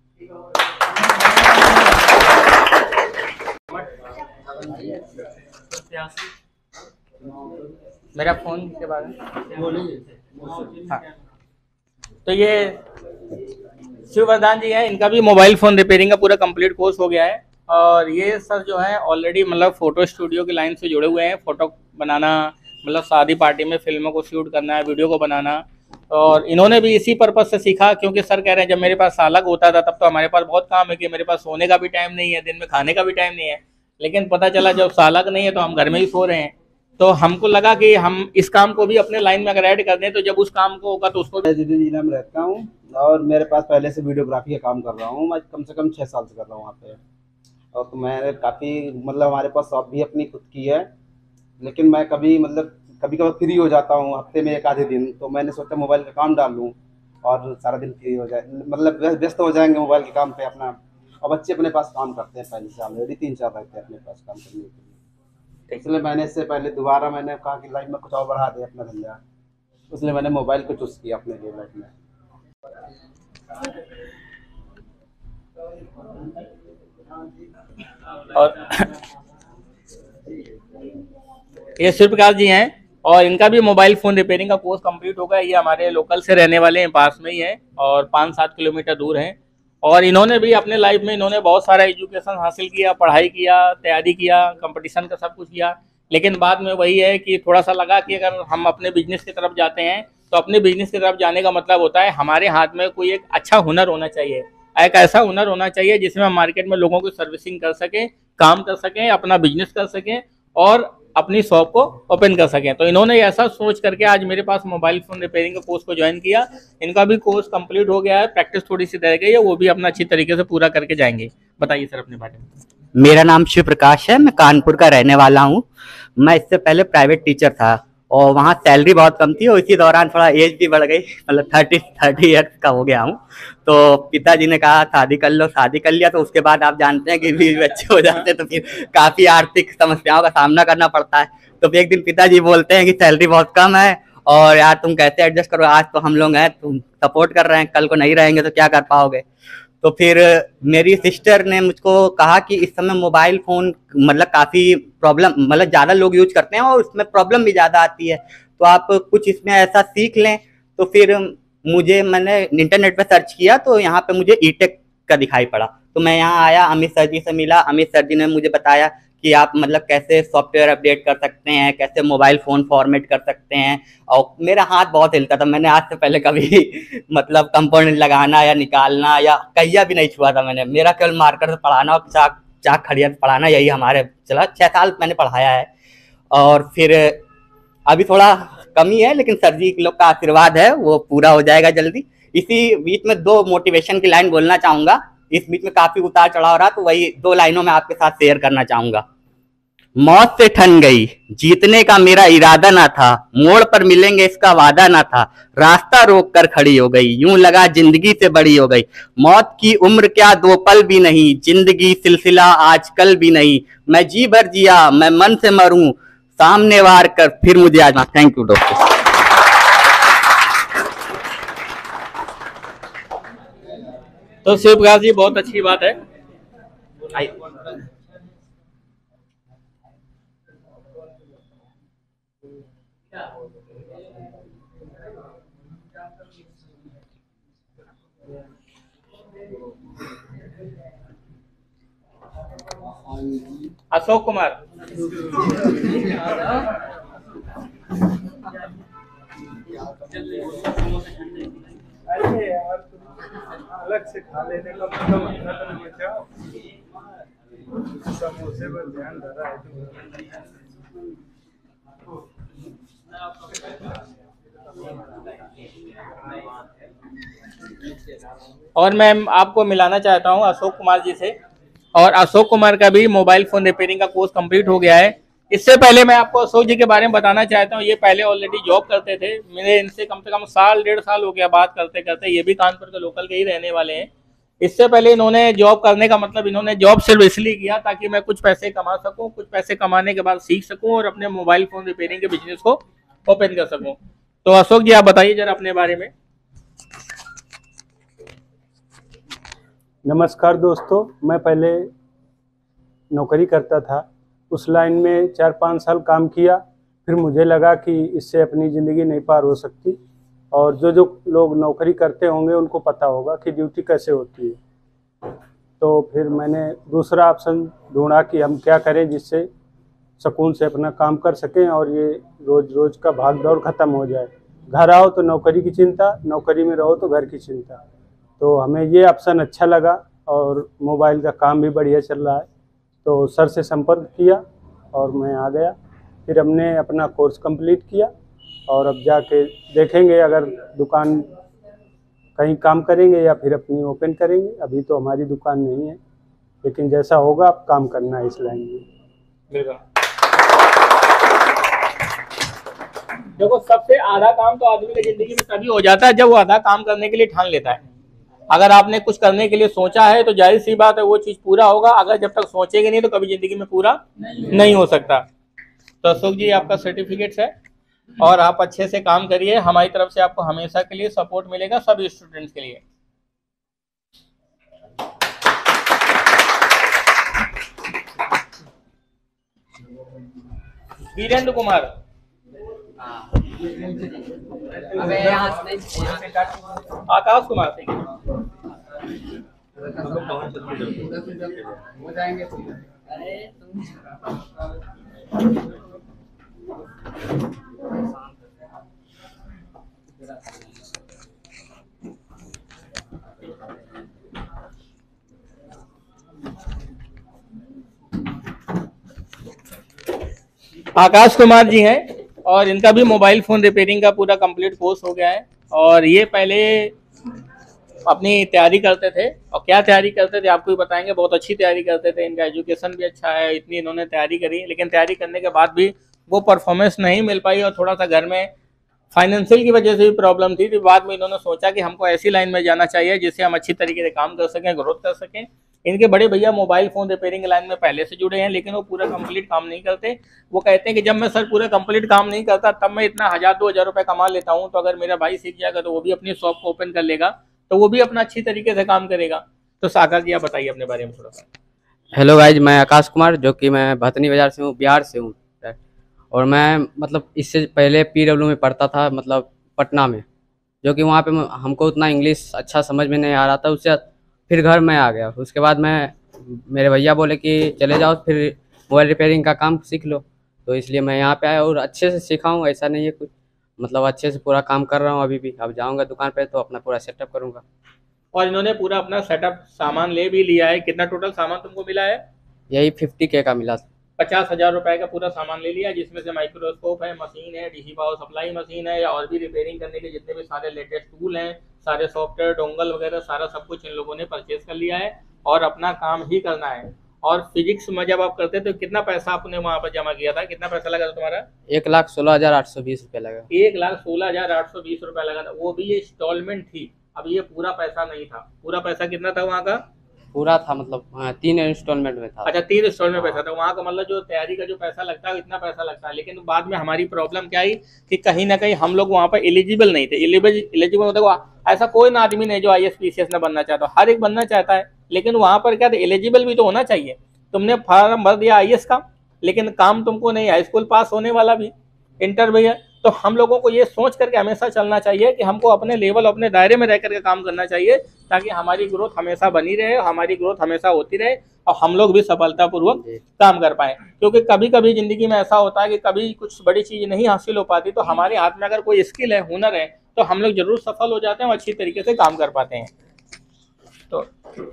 मेरा फोन के बारे में हाँ, तो ये शिववर्धन जी हैं, इनका भी मोबाइल फ़ोन रिपेयरिंग का पूरा कंप्लीट कोर्स हो गया है। और ये सर जो है ऑलरेडी मतलब फ़ोटो स्टूडियो की लाइन से जुड़े हुए हैं, फ़ोटो बनाना, मतलब शादी पार्टी में फिल्मों को शूट करना है, वीडियो को बनाना। और इन्होंने भी इसी पर्पज़ से सीखा, क्योंकि सर कह रहे हैं जब मेरे पास सालक होता था तब तो हमारे पास बहुत काम है कि मेरे पास सोने का भी टाइम नहीं है, दिन में खाने का भी टाइम नहीं है। लेकिन पता चला जब सालक नहीं है तो हम घर में ही सो रहे हैं। तो हमको लगा कि हम इस काम को भी अपने लाइन में अगर ऐड कर दें तो जब उस काम को होगा तो उसको मैं जिला में रहता हूँ और मेरे पास पहले से वीडियोग्राफी का काम कर रहा हूँ। मैं कम से कम 6 साल से कर रहा हूँ वहाँ पे। और तो मैंने काफ़ी मतलब हमारे पास शॉप भी अपनी खुद की है, लेकिन मैं कभी कभी फ्री हो जाता हूँ हफ्ते में 1 आधे दिन, तो मैंने सोचा मोबाइल का काम डाल लूँ। और सारा दिन फ्री हो जाए, मतलब व्यस्त हो जाएंगे मोबाइल के काम पे अपना। और बच्चे अपने पास काम करते हैं पहले से ऑलरेडी 3-4 रहते हैं अपने पास काम करने के लिए। इसलिए मैंने इससे पहले दोबारा मैंने कहा कि लाइफ में कुछ और बढ़ा दे अपना धंधा, इसलिए मैंने मोबाइल को चूज़ किया अपने लिए लाइफ में। और ये शिवप्रकाश जी हैं और इनका भी मोबाइल फ़ोन रिपेयरिंग का कोर्स कंप्लीट होगा। ये हमारे लोकल से रहने वाले हैं, पास में ही हैं और 5-7 किलोमीटर दूर हैं। और इन्होंने भी अपने लाइफ में इन्होंने बहुत सारा एजुकेशन हासिल किया, पढ़ाई किया, तैयारी किया, कंपटीशन का सब कुछ किया। लेकिन बाद में वही है कि थोड़ा सा लगा कि अगर हम अपने बिजनेस की तरफ जाते हैं तो अपने बिजनेस की तरफ जाने का मतलब होता है हमारे हाथ में कोई एक अच्छा हुनर होना चाहिए, एक ऐसा हुनर होना चाहिए जिसमें हम मार्केट में लोगों की सर्विसिंग कर सकें, काम कर सकें, अपना बिजनेस कर सकें और अपनी शॉप को ओपन कर सकें। तो इन्होंने ऐसा सोच करके आज मेरे पास मोबाइल फ़ोन रिपेयरिंग के कोर्स को ज्वाइन किया। इनका भी कोर्स कंप्लीट हो गया है, प्रैक्टिस थोड़ी सी रह गई है, वो भी अपना अच्छी तरीके से पूरा करके जाएंगे। बताइए सर अपने बारे में। मेरा नाम शिव प्रकाश है, मैं कानपुर का रहने वाला हूँ। मैं इससे पहले प्राइवेट टीचर था और वहाँ सैलरी बहुत कम थी और इसी दौरान थोड़ा एज भी बढ़ गई, मतलब 30 ईयर्स का हो गया हूँ। तो पिताजी ने कहा शादी कर लो, शादी कर लिया। तो उसके बाद आप जानते हैं कि भी बच्चे हो जाते हैं तो फिर काफ़ी आर्थिक समस्याओं का सामना करना पड़ता है। तो फिर एक दिन पिताजी बोलते हैं कि सैलरी बहुत कम है और यार तुम कैसे एडजस्ट करो, आज तो हम लोग हैं, तुम सपोर्ट कर रहे हैं, कल को नहीं रहेंगे तो क्या कर पाओगे। तो फिर मेरी सिस्टर ने मुझको कहा कि इस समय मोबाइल फ़ोन मतलब काफ़ी प्रॉब्लम, मतलब ज़्यादा लोग यूज करते हैं और उसमें प्रॉब्लम भी ज़्यादा आती है, तो आप कुछ इसमें ऐसा सीख लें। तो फिर मैंने इंटरनेट पे सर्च किया तो यहाँ पे मुझे ईटेक का दिखाई पड़ा। तो मैं यहाँ आया, अमित सर जी से मिला। अमित सर जी ने मुझे बताया कि आप मतलब कैसे सॉफ्टवेयर अपडेट कर सकते हैं, कैसे मोबाइल फ़ोन फॉर्मेट कर सकते हैं। और मेरा हाथ बहुत हिलता था, मैंने आज से पहले कभी मतलब कंपोनेंट लगाना या निकालना या कहिया भी नहीं छुआ था मैंने। मेरा केवल मार्कर से पढ़ाना और चाक खड़िया से पढ़ाना, यही हमारे चला 6 साल मैंने पढ़ाया है। और फिर अभी थोड़ा कमी है लेकिन सर जी लोग का आशीर्वाद है, वो पूरा हो जाएगा जल्दी। इसी बीच में 2 मोटिवेशन की लाइन बोलना चाहूँगा। इस बीच में काफ़ी उतार चढ़ाव रहा तो वही 2 लाइनों में आपके साथ शेयर करना चाहूँगा। मौत से ठन गई, जीतने का मेरा इरादा ना था, मोड़ पर मिलेंगे इसका वादा ना था, रास्ता रोक कर खड़ी हो गई, यूं लगा जिंदगी से बड़ी हो गई। मौत की उम्र क्या 2 पल भी नहीं, जिंदगी सिलसिला आजकल भी नहीं, मैं जी भर जिया मैं मन से मरूं, सामने वार कर फिर मुझे आजमा। Thank you doctor. तो शिवप्रकाश जी बहुत अच्छी बात है। अशोक कुमार। अलग से खा लेने का मतलब बचाओ, समोसे पर ध्यान धरा है। और मैं आपको मिलाना चाहता हूं अशोक कुमार जी से। और अशोक कुमार का भी मोबाइल फ़ोन रिपेयरिंग का कोर्स कंप्लीट हो गया है। इससे पहले मैं आपको अशोक जी के बारे में बताना चाहता हूँ। ये पहले ऑलरेडी जॉब करते थे, मेरे इनसे कम से कम 1-1.5 साल हो गया बात करते करते। ये भी कानपुर के लोकल के ही रहने वाले हैं। इससे पहले इन्होंने जॉब करने का मतलब इन्होंने जॉब सिर्फ इसलिए किया ताकि मैं कुछ पैसे कमा सकूँ, कुछ पैसे कमाने के बाद सीख सकूँ और अपने मोबाइल फ़ोन रिपेयरिंग के बिजनेस को ओपन कर सकूँ। तो अशोक जी आप बताइए जरा अपने बारे में। नमस्कार दोस्तों, मैं पहले नौकरी करता था, उस लाइन में 4-5 साल काम किया। फिर मुझे लगा कि इससे अपनी ज़िंदगी नहीं पार हो सकती, और जो लोग नौकरी करते होंगे उनको पता होगा कि ड्यूटी कैसे होती है। तो फिर मैंने दूसरा ऑप्शन ढूंढा कि हम क्या करें जिससे सुकून से अपना काम कर सकें और ये रोज़ का भाग दौड़ ख़त्म हो जाए। घर आओ तो नौकरी की चिंता, नौकरी में रहो तो घर की चिंता। तो हमें ये ऑप्शन अच्छा लगा और मोबाइल का काम भी बढ़िया चल रहा है। तो सर से संपर्क किया और मैं आ गया। फिर हमने अपना कोर्स कंप्लीट किया और अब जाके देखेंगे अगर दुकान कहीं काम करेंगे या फिर अपनी ओपन करेंगे। अभी तो हमारी दुकान नहीं है, लेकिन जैसा होगा अब काम करना है इस लाइन में। देखो सबसे आधा काम तो आदमी की जिंदगी में तभी हो जाता है जब वो आधा काम करने के लिए ठान लेता है। अगर आपने कुछ करने के लिए सोचा है तो जाहिर सी बात है वो चीज पूरा होगा। अगर जब तक सोचेंगे नहीं तो कभी जिंदगी में पूरा नहीं हो सकता। तो अशोक जी आपका सर्टिफिकेट्स है और आप अच्छे से काम करिए। हमारी तरफ से आपको हमेशा के लिए सपोर्ट मिलेगा सभी स्टूडेंट्स के लिए। वीरेंद्र कुमार, आकाश कुमार, ठीक है। आकाश कुमार जी हैं और इनका भी मोबाइल फ़ोन रिपेयरिंग का पूरा कंप्लीट कोर्स हो गया है। और ये पहले अपनी तैयारी करते थे और क्या तैयारी करते थे आपको भी बताएंगे। बहुत अच्छी तैयारी करते थे, इनका एजुकेशन भी अच्छा है, इतनी इन्होंने तैयारी करी, लेकिन तैयारी करने के बाद भी वो परफॉर्मेंस नहीं मिल पाई और थोड़ा सा घर में फाइनेंशियल की वजह से भी प्रॉब्लम थी। तो बाद में इन्होंने सोचा कि हमको ऐसी लाइन में जाना चाहिए जिससे हम अच्छी तरीके से काम कर सकें, ग्रोथ कर सकें। इनके बड़े भैया मोबाइल फ़ोन रिपेयरिंग लाइन में पहले से जुड़े हैं, लेकिन वो पूरा कंप्लीट काम नहीं करते। वो कहते हैं कि जब मैं सर पूरा कंप्लीट काम नहीं करता तब मैं इतना 1000-2000 रुपये कमा लेता हूँ, तो अगर मेरा भाई सीख जाएगा तो वो भी अपनी शॉप को ओपन कर लेगा, तो वो भी अपना अच्छी तरीके से काम करेगा। तो आकाश जी आप बताइए अपने बारे में थोड़ा सा। हेलो गाइज, मैं आकाश कुमार, जो कि मैं भतनी बाजार से हूँ, बिहार से हूँ। और मैं मतलब इससे पहले PW में पढ़ता था, मतलब पटना में, जो कि वहाँ पे हमको उतना इंग्लिश अच्छा समझ में नहीं आ रहा था। उससे फिर घर में आ गया। उसके बाद मेरे भैया बोले कि चले जाओ फिर मोबाइल रिपेयरिंग का काम सीख लो, तो इसलिए मैं यहाँ पे आया और अच्छे से सीखा हूँ। ऐसा नहीं है कुछ, मतलब अच्छे से पूरा काम कर रहा हूँ अभी भी। अब जाऊँगा दुकान पे तो अपना पूरा सेटअप करूँगा। और इन्होंने पूरा अपना सेटअप सामान ले भी लिया है। कितना टोटल सामान तुमको मिला है? यही 50K का मिला। 50,000 रुपए का पूरा सामान ले लिया, जिसमें से माइक्रोस्कोप है, मशीन है, डीसी पावर सप्लाई मशीन है, और भी रिपेयरिंग करने के जितने भी सारे लेटेस्ट टूल हैं, सारे सॉफ्टवेयर, डोंगल वगैरह सारा सब कुछ इन लोगों ने परचेज कर लिया है और अपना काम ही करना है। और फिजिक्स में जब आप करते तो कितना पैसा आपने वहाँ पर जमा किया था? कितना पैसा लगा था तुम्हारा? 1,16,820 रुपये लगा। 1,16,820 रुपये लगा था, वो भी ये इंस्टॉलमेंट थी। अब ये पूरा पैसा नहीं था। पूरा पैसा कितना था वहाँ का? पूरा था, मतलब 3 इंस्टॉलमेंट में था। अच्छा, 3 इंस्टॉलमेंट में पैसा था वहाँ का। मतलब जो तैयारी का जो पैसा लगता है इतना पैसा लगता है। लेकिन बाद में हमारी प्रॉब्लम क्या आई कि कहीं ना कहीं हम लोग वहाँ पर एलिजिबल नहीं थे। एलिजिबल होता है ऐसा कोई ना आदमी नहीं जो IAS PCS में बनना चाहता, हर एक बनना चाहता है, लेकिन वहाँ पर क्या था, एलिजिबल भी तो होना चाहिए। तुमने फॉर्म भर दिया IAS का, लेकिन काम तुमको नहीं, हाई स्कूल पास होने वाला भी इंटर भी है। तो हम लोगों को ये सोच करके हमेशा चलना चाहिए कि हमको अपने लेवल, अपने दायरे में रह करके काम करना चाहिए, ताकि हमारी ग्रोथ हमेशा बनी रहे, हमारी ग्रोथ हमेशा होती रहे और हम लोग भी सफलतापूर्वक काम कर पाएं। क्योंकि कभी कभी ज़िंदगी में ऐसा होता है कि कभी कुछ बड़ी चीज़ नहीं हासिल हो पाती, तो हमारे हाथ में अगर कोई स्किल है, हुनर है, तो हम लोग जरूर सफल हो जाते हैं और अच्छी तरीके से काम कर पाते हैं। तो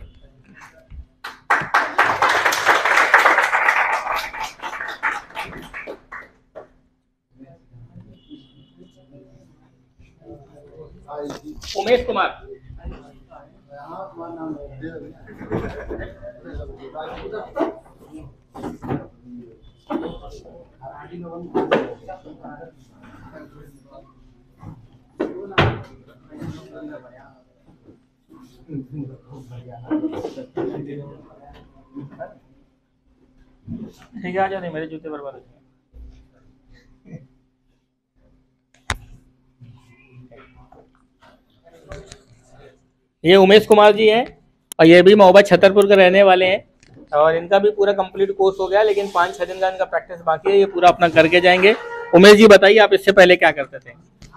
उमेश कुमार, ठीक है, आ जाने मेरे जूते बर्बाद हो जाएंगे। ये उमेश कुमार जी हैं और ये भी मोहब्बत छतरपुर के रहने वाले हैं और इनका भी पूरा कंप्लीट कोर्स हो गया, लेकिन 5-6 दिन का इनका प्रैक्टिस बाकी है। ये पूरा अपना करके जाएंगे। उमेश जी बताइए, आप इससे पहले क्या करते थे?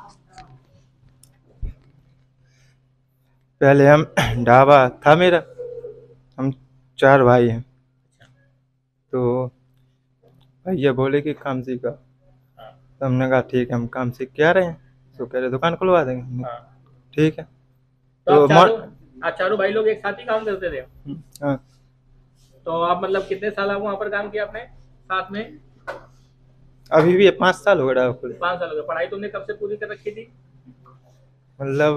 पहले हम ढाबा था मेरा, हम 4 भाई हैं। तो भैया बोले कि काम सीखा, तो हमने कहा ठीक है, हम काम सीख के आ रहे हैं, तो कह रहे दुकान खुलवा देंगे। हमने ठीक है। तो आप चारों भाई लोग एक साथ ही काम करते थे? हाँ। तो आप मतलब कितने साल आप वहाँ पर काम किया आपने साथ में? अभी भी 5 साल हो गया। 5 साल हो गए। पढ़ाई तुमने कब से पूरी कर रखी थी? मतलब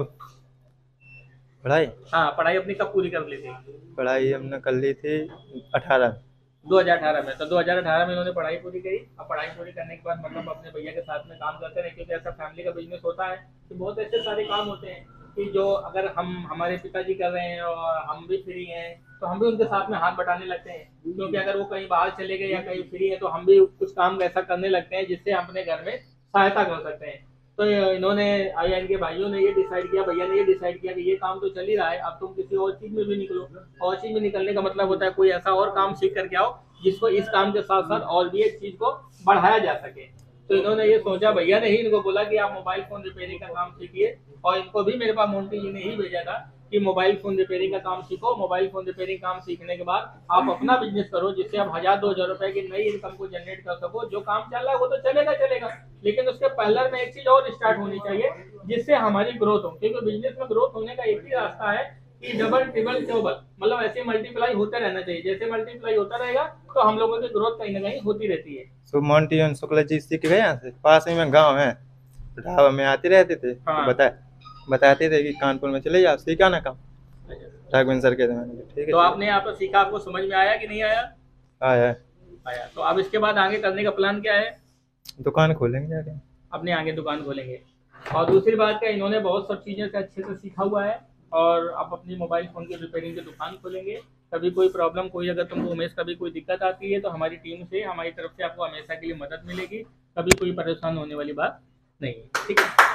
पढ़ाई, हाँ, पढ़ाई अपनी कब पूरी कर ली थी? पढ़ाई हमने कर ली थी 18 2018 में। तो 2018 में इन्होंने पढ़ाई पूरी करी। अब पढ़ाई पूरी करने के बाद मतलब अपने भैया के साथ में काम करते रहे, क्योंकि ऐसा फैमिली का बिजनेस होता है कि बहुत ऐसे सारे काम होते हैं कि जो अगर हमारे पिताजी कर रहे हैं और हम भी फ्री हैं तो हम भी उनके साथ में हाथ बटाने लगते हैं, क्योंकि अगर वो कहीं बाहर चले गए या कहीं फ्री है तो हम भी कुछ काम ऐसा करने लगते हैं जिससे हम अपने घर में सहायता कर सकते हैं। तो इन्होंने इनके भाइयों ने ये डिसाइड किया, भैया ने ये डिसाइड किया कि ये काम तो चल ही रहा है, अब तुम किसी और चीज में भी निकलो। और चीज में निकलने का मतलब होता है कोई ऐसा और काम सीख करके आओ जिसको इस काम के साथ साथ और भी एक चीज को बढ़ाया जा सके। तो इन्होंने ये सोचा, भैया ने ही इनको बोला कि आप मोबाइल फोन रिपेयरिंग का काम सीखिए, और इनको भी मेरे पास मोंटी जी ने ही भेजा था कि मोबाइल फोन रिपेयरिंग का काम सीखो। मोबाइल फोन रिपेयरिंग काम सीखने के बाद आप अपना बिजनेस करो, जिससे आप 1000-2000 रुपए की नई इनकम को जनरेट कर सको। जो काम चल रहा है वो तो चलेगा चलेगा, लेकिन उसके पहले में एक चीज और स्टार्ट होनी चाहिए जिससे हमारी ग्रोथ हो, क्योंकि बिजनेस में ग्रोथ होने का एक ही रास्ता है कि डबल ट्रिपल चौबल, मतलब ऐसे मल्टीप्लाई होता रहना चाहिए। जैसे मल्टीप्लाई होता रहेगा तो हम लोगों की ग्रोथ कहीं ना कहीं होती रहती है। सो मोंटी और शुक्ला जी सीख गए यहाँ से, पास ही में गांव है, ढाबा में आते रहते थे। हाँ। तो बताते थे कि कानपुर में चले जाओ, सीखा ना काम राघवेंद्र सर के ज़माने में। ठीक है, तो आपने यहाँ पर सीखा, आपको समझ में आया कि नहीं आया? आया। आया। तो अब इसके बाद आगे करने का प्लान क्या है? दुकान खोलेंगे जाके, अपने आगे दुकान खोलेंगे। और दूसरी बात क्या, इन्होंने बहुत सब चीज़ें से अच्छे से सीखा हुआ है, और आप अपनी मोबाइल फ़ोन की रिपेयरिंग की दुकान खोलेंगे। कभी कोई प्रॉब्लम, कोई अगर तुमको उमेश कभी कोई दिक्कत आती है तो हमारी टीम से, हमारी तरफ से आपको हमेशा के लिए मदद मिलेगी। कभी कोई परेशान होने वाली बात नहीं है, ठीक है?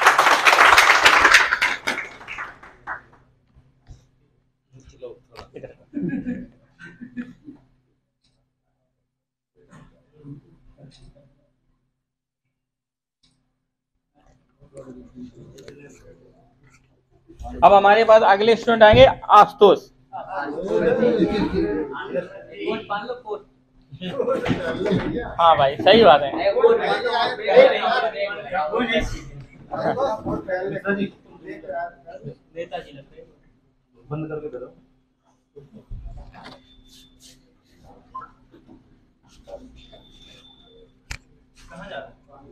अब हमारे पास अगले स्टूडेंट आएंगे, आशुतोष। हाँ भाई, सही बात है। बंद करके दे दो। कहाँ जा रहा है?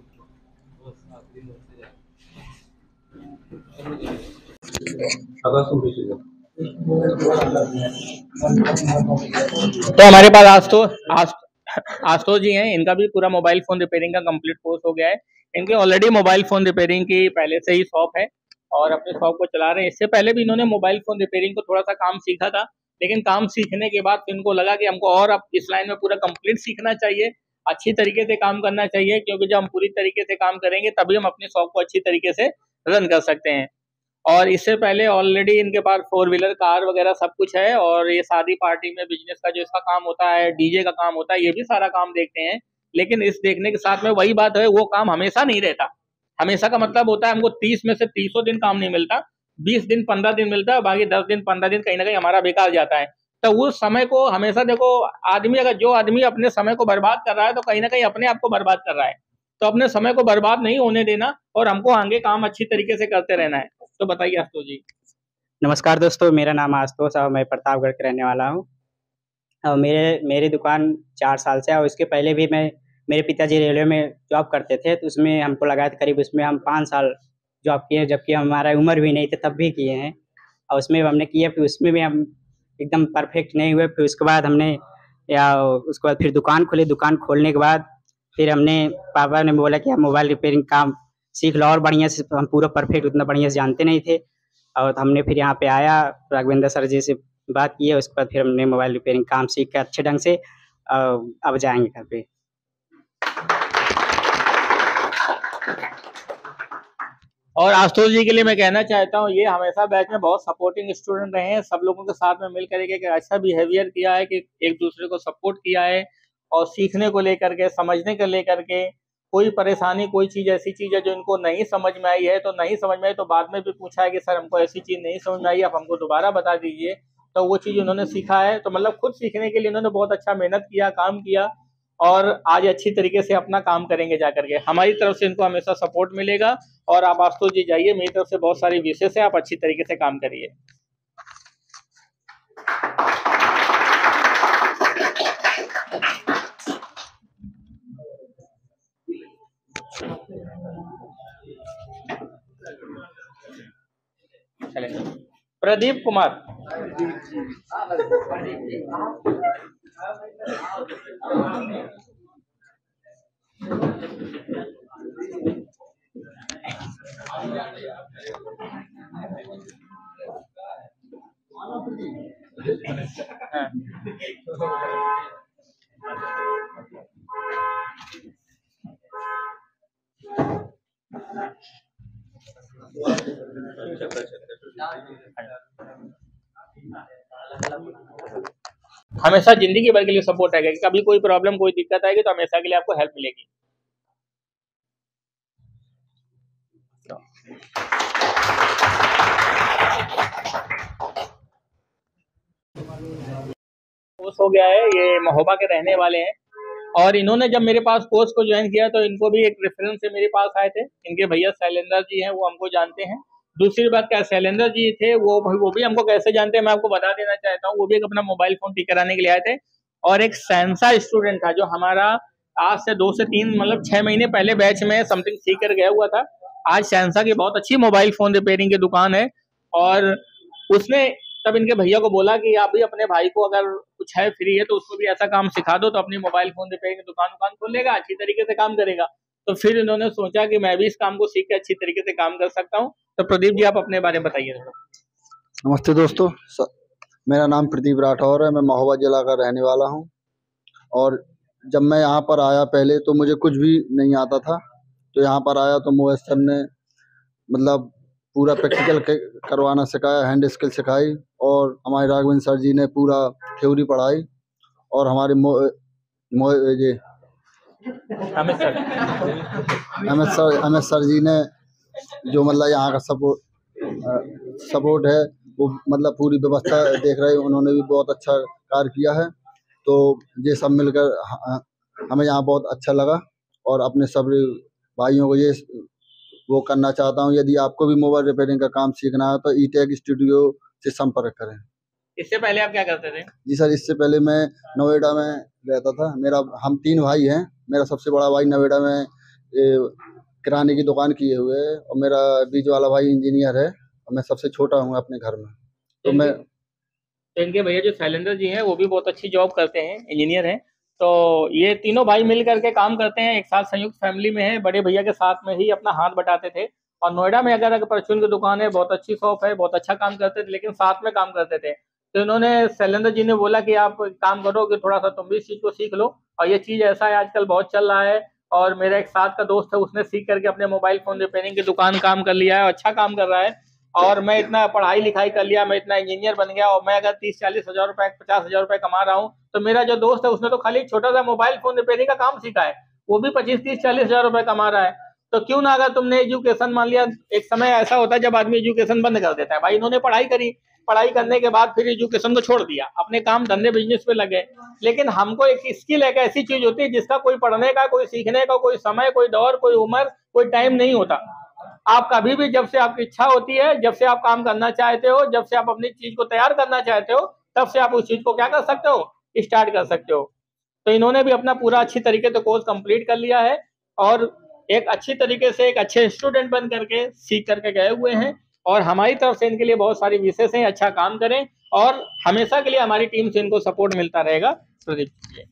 तो हमारे पास आशुतोष जी हैं। इनका भी पूरा मोबाइल फोन रिपेयरिंग का कंप्लीट कोर्स हो गया है। इनके ऑलरेडी मोबाइल फोन रिपेयरिंग की पहले से ही शॉप है और अपने शॉप को चला रहे हैं। इससे पहले भी इन्होंने मोबाइल फोन रिपेयरिंग को थोड़ा सा काम सीखा था, लेकिन काम सीखने के बाद इनको लगा कि हमको और अब इस लाइन में पूरा कंप्लीट सीखना चाहिए, अच्छी तरीके से काम करना चाहिए, क्योंकि जब हम पूरी तरीके से काम करेंगे तभी हम अपनी शॉप को अच्छी तरीके से रन कर सकते हैं। और इससे पहले ऑलरेडी इनके पास 4 व्हीलर कार वगैरह सब कुछ है, और ये शादी पार्टी में बिजनेस का जो इसका काम होता है, डीजे का काम होता है, ये भी सारा काम देखते हैं। लेकिन इस देखने के साथ में वही बात है, वो काम हमेशा नहीं रहता। हमेशा का मतलब होता है हमको 30 में से 30 दिन काम नहीं मिलता, 20 दिन 15 दिन मिलता है, बाकी 10 दिन 15 दिन कहीं ना कहीं हमारा बेकार जाता है। तो उस समय को हमेशा देखो, आदमी अगर जो आदमी अपने समय को बर्बाद कर रहा है तो कहीं ना कहीं अपने आप को बर्बाद कर रहा है। तो अपने समय को बर्बाद नहीं होने देना और हमको आगे काम अच्छी तरीके से करते रहना है। तो बताइए आशुतोष जी। नमस्कार दोस्तों, मेरा नाम आशुतोष और मैं प्रतापगढ़ के रहने वाला हूँ। और मेरी दुकान 4 साल से है, और इसके पहले भी मेरे पिताजी रेलवे में जॉब करते थे, तो उसमें हमको लगा था करीब उसमें हम 5 साल जॉब किए, जबकि हमारा उम्र भी नहीं थी तब भी किए हैं। और उसमें हमने किया, फिर उसमें भी हम एकदम परफेक्ट नहीं हुए। फिर उसके बाद उसके बाद फिर दुकान खोली। दुकान खोलने के बाद फिर पापा ने बोला कि आप मोबाइल रिपेयरिंग काम सीख लो और बढ़िया से। हम पूरा परफेक्ट उतना बढ़िया से जानते नहीं थे, और हमने फिर यहाँ पे आया, राघवेंद्र सर जी से बात की है। उसके बाद फिर हमने मोबाइल रिपेयरिंग काम सीख के अच्छे ढंग से अब जाएंगे घर पे। और आशुतोष जी के लिए मैं कहना चाहता हूँ, ये हमेशा बैच में बहुत सपोर्टिंग स्टूडेंट रहे हैं। सब लोगों के साथ में मिल करके एक अच्छा बिहेवियर किया है कि एक दूसरे को सपोर्ट किया है, और सीखने को लेकर के, समझने को लेकर के कोई परेशानी, कोई चीज़ ऐसी चीज़ है जो इनको नहीं समझ में आई है तो नहीं समझ में आई तो बाद में भी पूछा है कि सर हमको ऐसी चीज़ नहीं समझ में आई, आप हमको दोबारा बता दीजिए। तो वो चीज़ उन्होंने सीखा है। तो मतलब खुद सीखने के लिए उन्होंने बहुत अच्छा मेहनत किया, काम किया, और आज अच्छी तरीके से अपना काम करेंगे जा करके। हमारी तरफ से इनको हमेशा सपोर्ट मिलेगा। और आप आशुतोष जी जाइए, मेरी तरफ से बहुत सारी विशेष है, आप अच्छी तरीके से काम करिए। चलेंगे। प्रदीप कुमार। हमेशा जिंदगी भर के लिए सपोर्ट रहेगा कि कभी कोई प्रॉब्लम कोई दिक्कत आएगी तो हमेशा के लिए आपको हेल्प मिलेगी। कोर्स हो गया है, ये महोबा के रहने वाले हैं और इन्होंने जब मेरे पास कोर्स को ज्वाइन किया तो इनको भी एक रेफरेंस से मेरे पास आए थे। इनके भैया शैलेंद्र जी हैं, वो हमको जानते हैं। दूसरी बात क्या, शैलेंद्र जी थे वो भी हमको कैसे जानते हैं मैं आपको बता देना चाहता हूँ। वो भी एक अपना मोबाइल फोन ठीक कराने के लिए आए थे और एक सैनसा स्टूडेंट था जो हमारा आज से 2 से 3 मतलब 6 महीने पहले बैच में समथिंग सीख कर गया हुआ था। आज सैनसा की बहुत अच्छी मोबाइल फोन रिपेयरिंग की दुकान है और उसने तब इनके भैया को बोला कि आप भी अपने भाई को अगर कुछ है फ्री है तो उसको भी ऐसा काम सिखा दो तो अपनी मोबाइल फोन रिपेयरिंग की दुकान खोल लेगा, अच्छी तरीके से काम करेगा। तो फिर इन्होंने सोचा कि मैं भी इस काम को सीख के अच्छी तरीके से काम कर सकता हूँ। तो प्रदीप जी आप अपने बारे में बताइए थोड़ा। नमस्ते दोस्तों, मेरा नाम प्रदीप राठौर है। मैं महोबा जिला का रहने वाला हूँ और जब मैं यहाँ पर आया पहले तो मुझे कुछ भी नहीं आता था। तो यहाँ पर आया तो मोहित सर ने मतलब पूरा प्रैक्टिकल करवाना सिखाया, हैंड स्किल सिखाई और हमारे राघवेंद्र सर जी ने पूरा थ्योरी पढ़ाई और हमारे एम एस सर जी ने जो मतलब यहाँ का सपोर्ट है वो मतलब पूरी व्यवस्था देख रहे हैं। उन्होंने भी बहुत अच्छा कार्य किया है। तो ये सब मिलकर हमें यहाँ बहुत अच्छा लगा और अपने सभी भाइयों को ये वो करना चाहता हूँ, यदि आपको भी मोबाइल रिपेयरिंग का काम सीखना है तो ईटेक स्टूडियो से संपर्क करें। इससे पहले आप क्या करते थे? जी सर, इससे पहले मैं नोएडा में रहता था। हम 3 भाई हैं। मेरा सबसे बड़ा भाई नोएडा में किराने की दुकान किए हुए है और मेरा बीच वाला भाई इंजीनियर है और मैं सबसे छोटा हूँ अपने घर में। तो इनके भैया जो शैलेंद्र जी हैं वो भी बहुत अच्छी जॉब करते हैं, इंजीनियर हैं। तो ये तीनों भाई मिल करके काम करते हैं, एक साथ संयुक्त फैमिली में है। बड़े भैया के साथ में ही अपना हाथ बटाते थे और नोएडा में अगर परचून की दुकान है, बहुत अच्छी शॉप है, बहुत अच्छा काम करते थे, लेकिन साथ में काम करते थे। तो इन्होंने शैलेंद्र जी ने बोला कि आप काम करो कि थोड़ा सा तुम भी इस चीज़ को सीख लो। और ये चीज़ ऐसा है आजकल बहुत चल रहा है और मेरा एक साथ का दोस्त है, उसने सीख करके अपने मोबाइल फोन रिपेयरिंग की दुकान काम कर लिया है और अच्छा काम कर रहा है। और मैं इतना पढ़ाई लिखाई कर लिया, मैं इतना इंजीनियर बन गया और मैं अगर 30-40 हज़ार रुपए 50 हज़ार रुपए कमा रहा हूँ तो मेरा जो दोस्त है उसने तो खाली एक छोटा सा मोबाइल फोन रिपेयरिंग का काम सीखा है, वो भी 25-30-40 हज़ार रुपए कमा रहा है। तो क्यों ना अगर तुमने एजुकेशन मान लिया, एक समय ऐसा होता है जब आदमी एजुकेशन बंद कर देता है। भाई इन्होंने पढ़ाई करी, पढ़ाई करने के बाद फिर एजुकेशन को छोड़ दिया, अपने काम धंधे बिजनेस पे लगे। लेकिन हमको एक स्किल एक ऐसी चीज होती है जिसका कोई पढ़ने का, कोई सीखने का, कोई समय, कोई दौर, कोई उम्र, कोई टाइम नहीं होता। आप कभी भी जब से आपकी इच्छा होती है, जब से आप काम करना चाहते हो, जब से आप अपनी चीज को तैयार करना चाहते हो, तब से आप उस चीज को क्या कर सकते हो, स्टार्ट कर सकते हो। तो इन्होंने भी अपना पूरा अच्छी तरीके से कोर्स कंप्लीट कर लिया है और एक अच्छी तरीके से एक अच्छे स्टूडेंट बन करके सीख करके गए हुए हैं। और हमारी तरफ से इनके लिए बहुत सारी विशेष हैं, अच्छा काम करें और हमेशा के लिए हमारी टीम से इनको सपोर्ट मिलता रहेगा। प्रदीप जी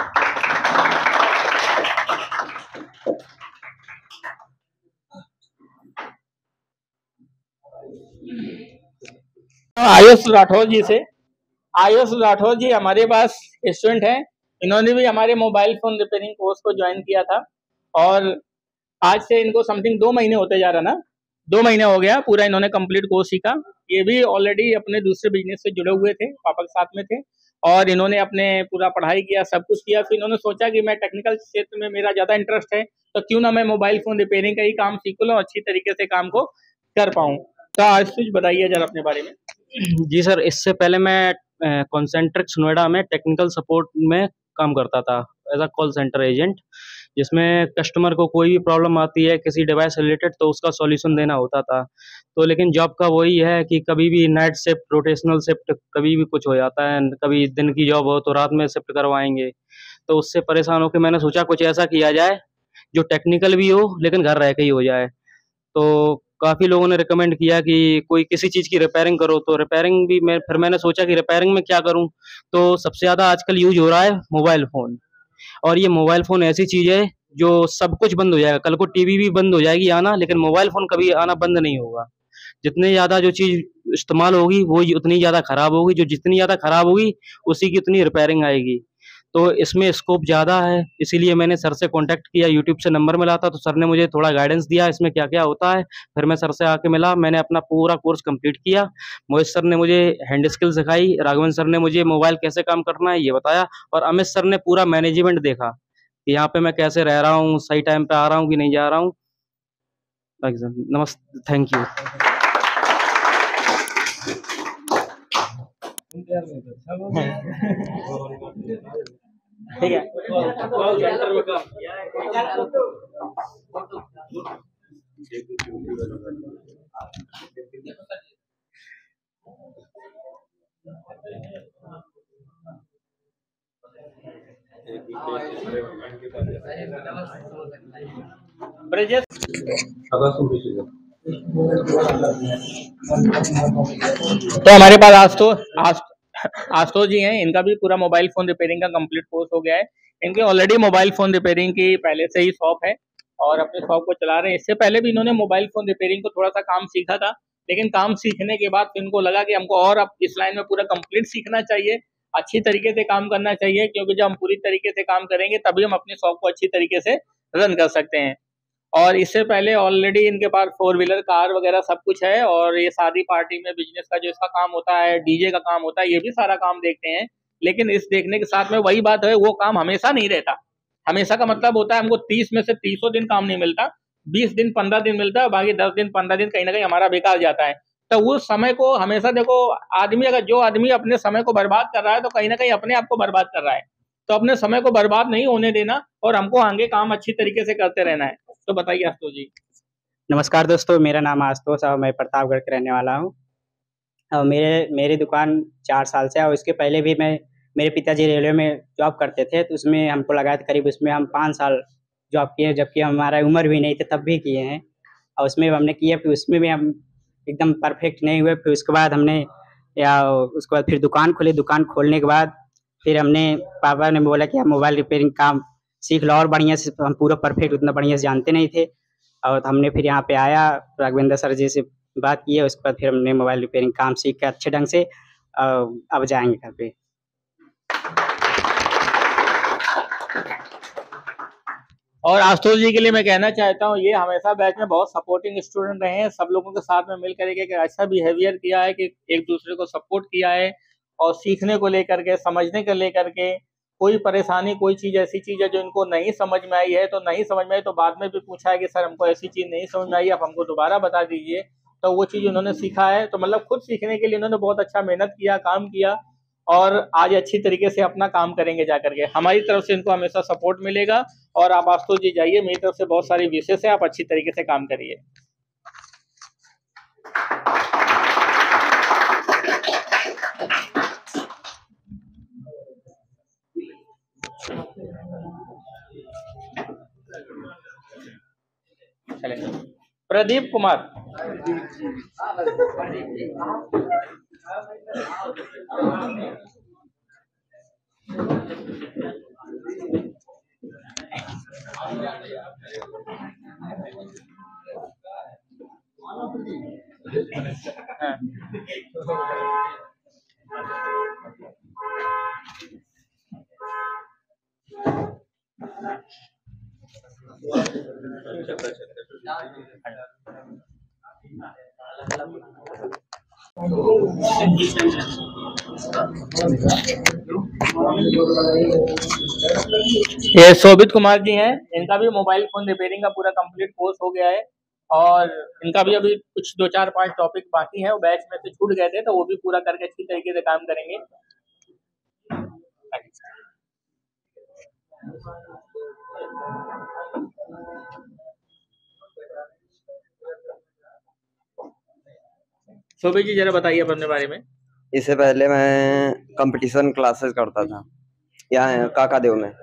आयुष राठौर जी से। आयुष राठौर जी हमारे पास स्टूडेंट हैं, इन्होंने भी हमारे मोबाइल फोन रिपेयरिंग कोर्स को ज्वाइन किया था और आज से इनको समथिंग 2 महीने होते जा रहा ना, 2 महीने हो गया पूरा इन्होंने कंप्लीट कोर्स सीखा। ये भी ऑलरेडी अपने दूसरे बिजनेस से जुड़े हुए थे, पापा के साथ में थे और इन्होंने अपने पूरा पढ़ाई किया, सब कुछ किया। फिर इन्होंने सोचा कि मैं टेक्निकल क्षेत्र में मेरा ज़्यादा इंटरेस्ट है तो क्यों ना मैं मोबाइल फ़ोन रिपेयरिंग का ही काम सीख लूँ और अच्छी तरीके से काम को कर पाऊँ। तो आज कुछ बताइए जरा अपने बारे में। जी सर, इससे पहले मैं कॉन्सेंट्रिक्स नोएडा में टेक्निकल सपोर्ट में काम करता था as a call centre agent, जिसमें कस्टमर को कोई भी प्रॉब्लम आती है किसी डिवाइस रिलेटेड तो उसका सॉल्यूशन देना होता था। तो लेकिन जॉब का वही है कि कभी भी नाइट शिफ्ट, रोटेशनल शिफ्ट, कभी भी कुछ हो जाता है, कभी दिन की जॉब हो तो रात में शिफ्ट करवाएंगे। तो उससे परेशान होकर मैंने सोचा कुछ ऐसा किया जाए जो टेक्निकल भी हो लेकिन घर रह के ही हो जाए। तो काफ़ी लोगों ने रिकमेंड किया कि कोई किसी चीज़ की रिपेयरिंग करो, तो रिपेयरिंग भी मैंने सोचा कि रिपेयरिंग में क्या करूँ। तो सबसे ज़्यादा आजकल यूज हो रहा है मोबाइल फ़ोन, और ये मोबाइल फ़ोन ऐसी चीज़ है जो सब कुछ बंद हो जाएगा, कल को टीवी भी बंद हो जाएगी आना, लेकिन मोबाइल फ़ोन कभी आना बंद नहीं होगा। जितने ज़्यादा जो चीज़ इस्तेमाल होगी वो उतनी ज़्यादा ख़राब होगी, जो जितनी ज़्यादा ख़राब होगी उसी की उतनी रिपेयरिंग आएगी। तो इसमें स्कोप ज़्यादा है, इसीलिए मैंने सर से कॉन्टैक्ट किया, यूट्यूब से नंबर मिला था, तो सर ने मुझे थोड़ा गाइडेंस दिया इसमें क्या-क्या होता है। फिर मैं सर से आके मिला, मैंने अपना पूरा कोर्स कंप्लीट किया। मोहित सर ने मुझे हैंड स्किल सिखाई, राघवन सर ने मुझे मोबाइल कैसे काम करना है ये बताया, और अमित सर ने पूरा मैनेजमेंट देखा कि यहाँ पे मैं कैसे रह रहा हूँ, सही टाइम पे आ रहा हूँ कि नहीं जा रहा हूँ। Thank you. ठीक है। ब्रिजेश तो हमारे पास आशुतोष जी हैं, इनका भी पूरा मोबाइल फोन रिपेयरिंग का कंप्लीट कोर्स हो गया है। इनके ऑलरेडी मोबाइल फोन रिपेयरिंग की पहले से ही शॉप है और अपने शॉप को चला रहे हैं। इससे पहले भी इन्होंने मोबाइल फोन रिपेयरिंग को थोड़ा सा काम सीखा था, लेकिन काम सीखने के बाद इनको लगा कि हमको और अब इस लाइन में पूरा कंप्लीट सीखना चाहिए, अच्छी तरीके से काम करना चाहिए, क्योंकि जब हम पूरी तरीके से काम करेंगे तभी हम अपनी शॉप को अच्छी तरीके से रन कर सकते हैं। और इससे पहले ऑलरेडी इनके पास 4 व्हीलर कार वगैरह सब कुछ है, और ये शादी पार्टी में बिजनेस का जो इसका काम होता है, डीजे का काम होता है, ये भी सारा काम देखते हैं। लेकिन इस देखने के साथ में वही बात है, वो काम हमेशा नहीं रहता। हमेशा का मतलब होता है हमको 30 में से 30 दिन काम नहीं मिलता, 20 दिन 15 दिन मिलता है, बाकी 10 दिन 15 दिन कहीं ना कहीं हमारा बेकार जाता है। तो उस समय को हमेशा देखो, आदमी अगर जो आदमी अपने समय को बर्बाद कर रहा है तो कहीं ना कहीं अपने आप को बर्बाद कर रहा है। तो अपने समय को बर्बाद नहीं होने देना और हमको आगे काम अच्छी तरीके से करते रहना है। तो बताइए आशुतोष जी। नमस्कार दोस्तों, मेरा नाम आशुतोष और मैं प्रतापगढ़ का रहने वाला हूँ। और मेरी दुकान 4 साल से है, और इसके पहले भी मेरे पिताजी रेलवे में जॉब करते थे, तो उसमें हमको लगा था करीब उसमें हम 5 साल जॉब किए, जबकि हमारा उम्र भी नहीं थी तब भी किए हैं। और उसमें हमने किया, फिर उसमें भी हम एकदम परफेक्ट नहीं हुए। फिर उसके बाद उसके बाद फिर दुकान खोली। दुकान खोलने के बाद फिर पापा ने बोला कि आप मोबाइल रिपेयरिंग काम सीख लो और बढ़िया से। हम पूरा परफेक्ट उतना बढ़िया से जानते नहीं थे, और हमने फिर यहाँ पे आया, राघवेंद्र सर जी से बात की है। उसके बाद फिर हमने मोबाइल रिपेयरिंग काम सीख के अच्छे ढंग से अब जाएंगे घर पे। और आशुतोष जी के लिए मैं कहना चाहता हूँ, ये हमेशा बैच में बहुत सपोर्टिंग स्टूडेंट रहे हैं, सब लोगों के साथ में मिल करके एक अच्छा बिहेवियर किया है, कि एक दूसरे को सपोर्ट किया है, और सीखने को लेकर के, समझने को लेकर के, कोई परेशानी, कोई चीज़ ऐसी चीज़ है जो इनको नहीं समझ में आई है तो नहीं समझ में आई, तो बाद में भी पूछा है कि सर हमको ऐसी चीज़ नहीं समझ में आई, आप हमको दोबारा बता दीजिए। तो वो चीज़ उन्होंने सीखा है। तो मतलब खुद सीखने के लिए इन्होंने बहुत अच्छा मेहनत किया, काम किया, और आज अच्छी तरीके से अपना काम करेंगे जा करके। हमारी तरफ से इनको हमेशा सपोर्ट मिलेगा। और आप आशुतोष जी जाइए, मेरी तरफ से बहुत सारी विशेष है, आप अच्छी तरीके से काम करिए। प्रदीप कुमार। ये शोभित कुमार जी हैं, इनका भी मोबाइल फोन रिपेयरिंग का पूरा कंप्लीट कोर्स हो गया है, और इनका भी अभी कुछ 2 4 5 टॉपिक बाकी है, वो बैच में से छूट गए थे, तो वो भी पूरा करके अच्छी तरीके से काम करेंगे। शोभित जी जरा बताइए अपने बारे में। इससे पहले मैं कंपटीशन क्लासेस करता था यहाँ काकादेव में,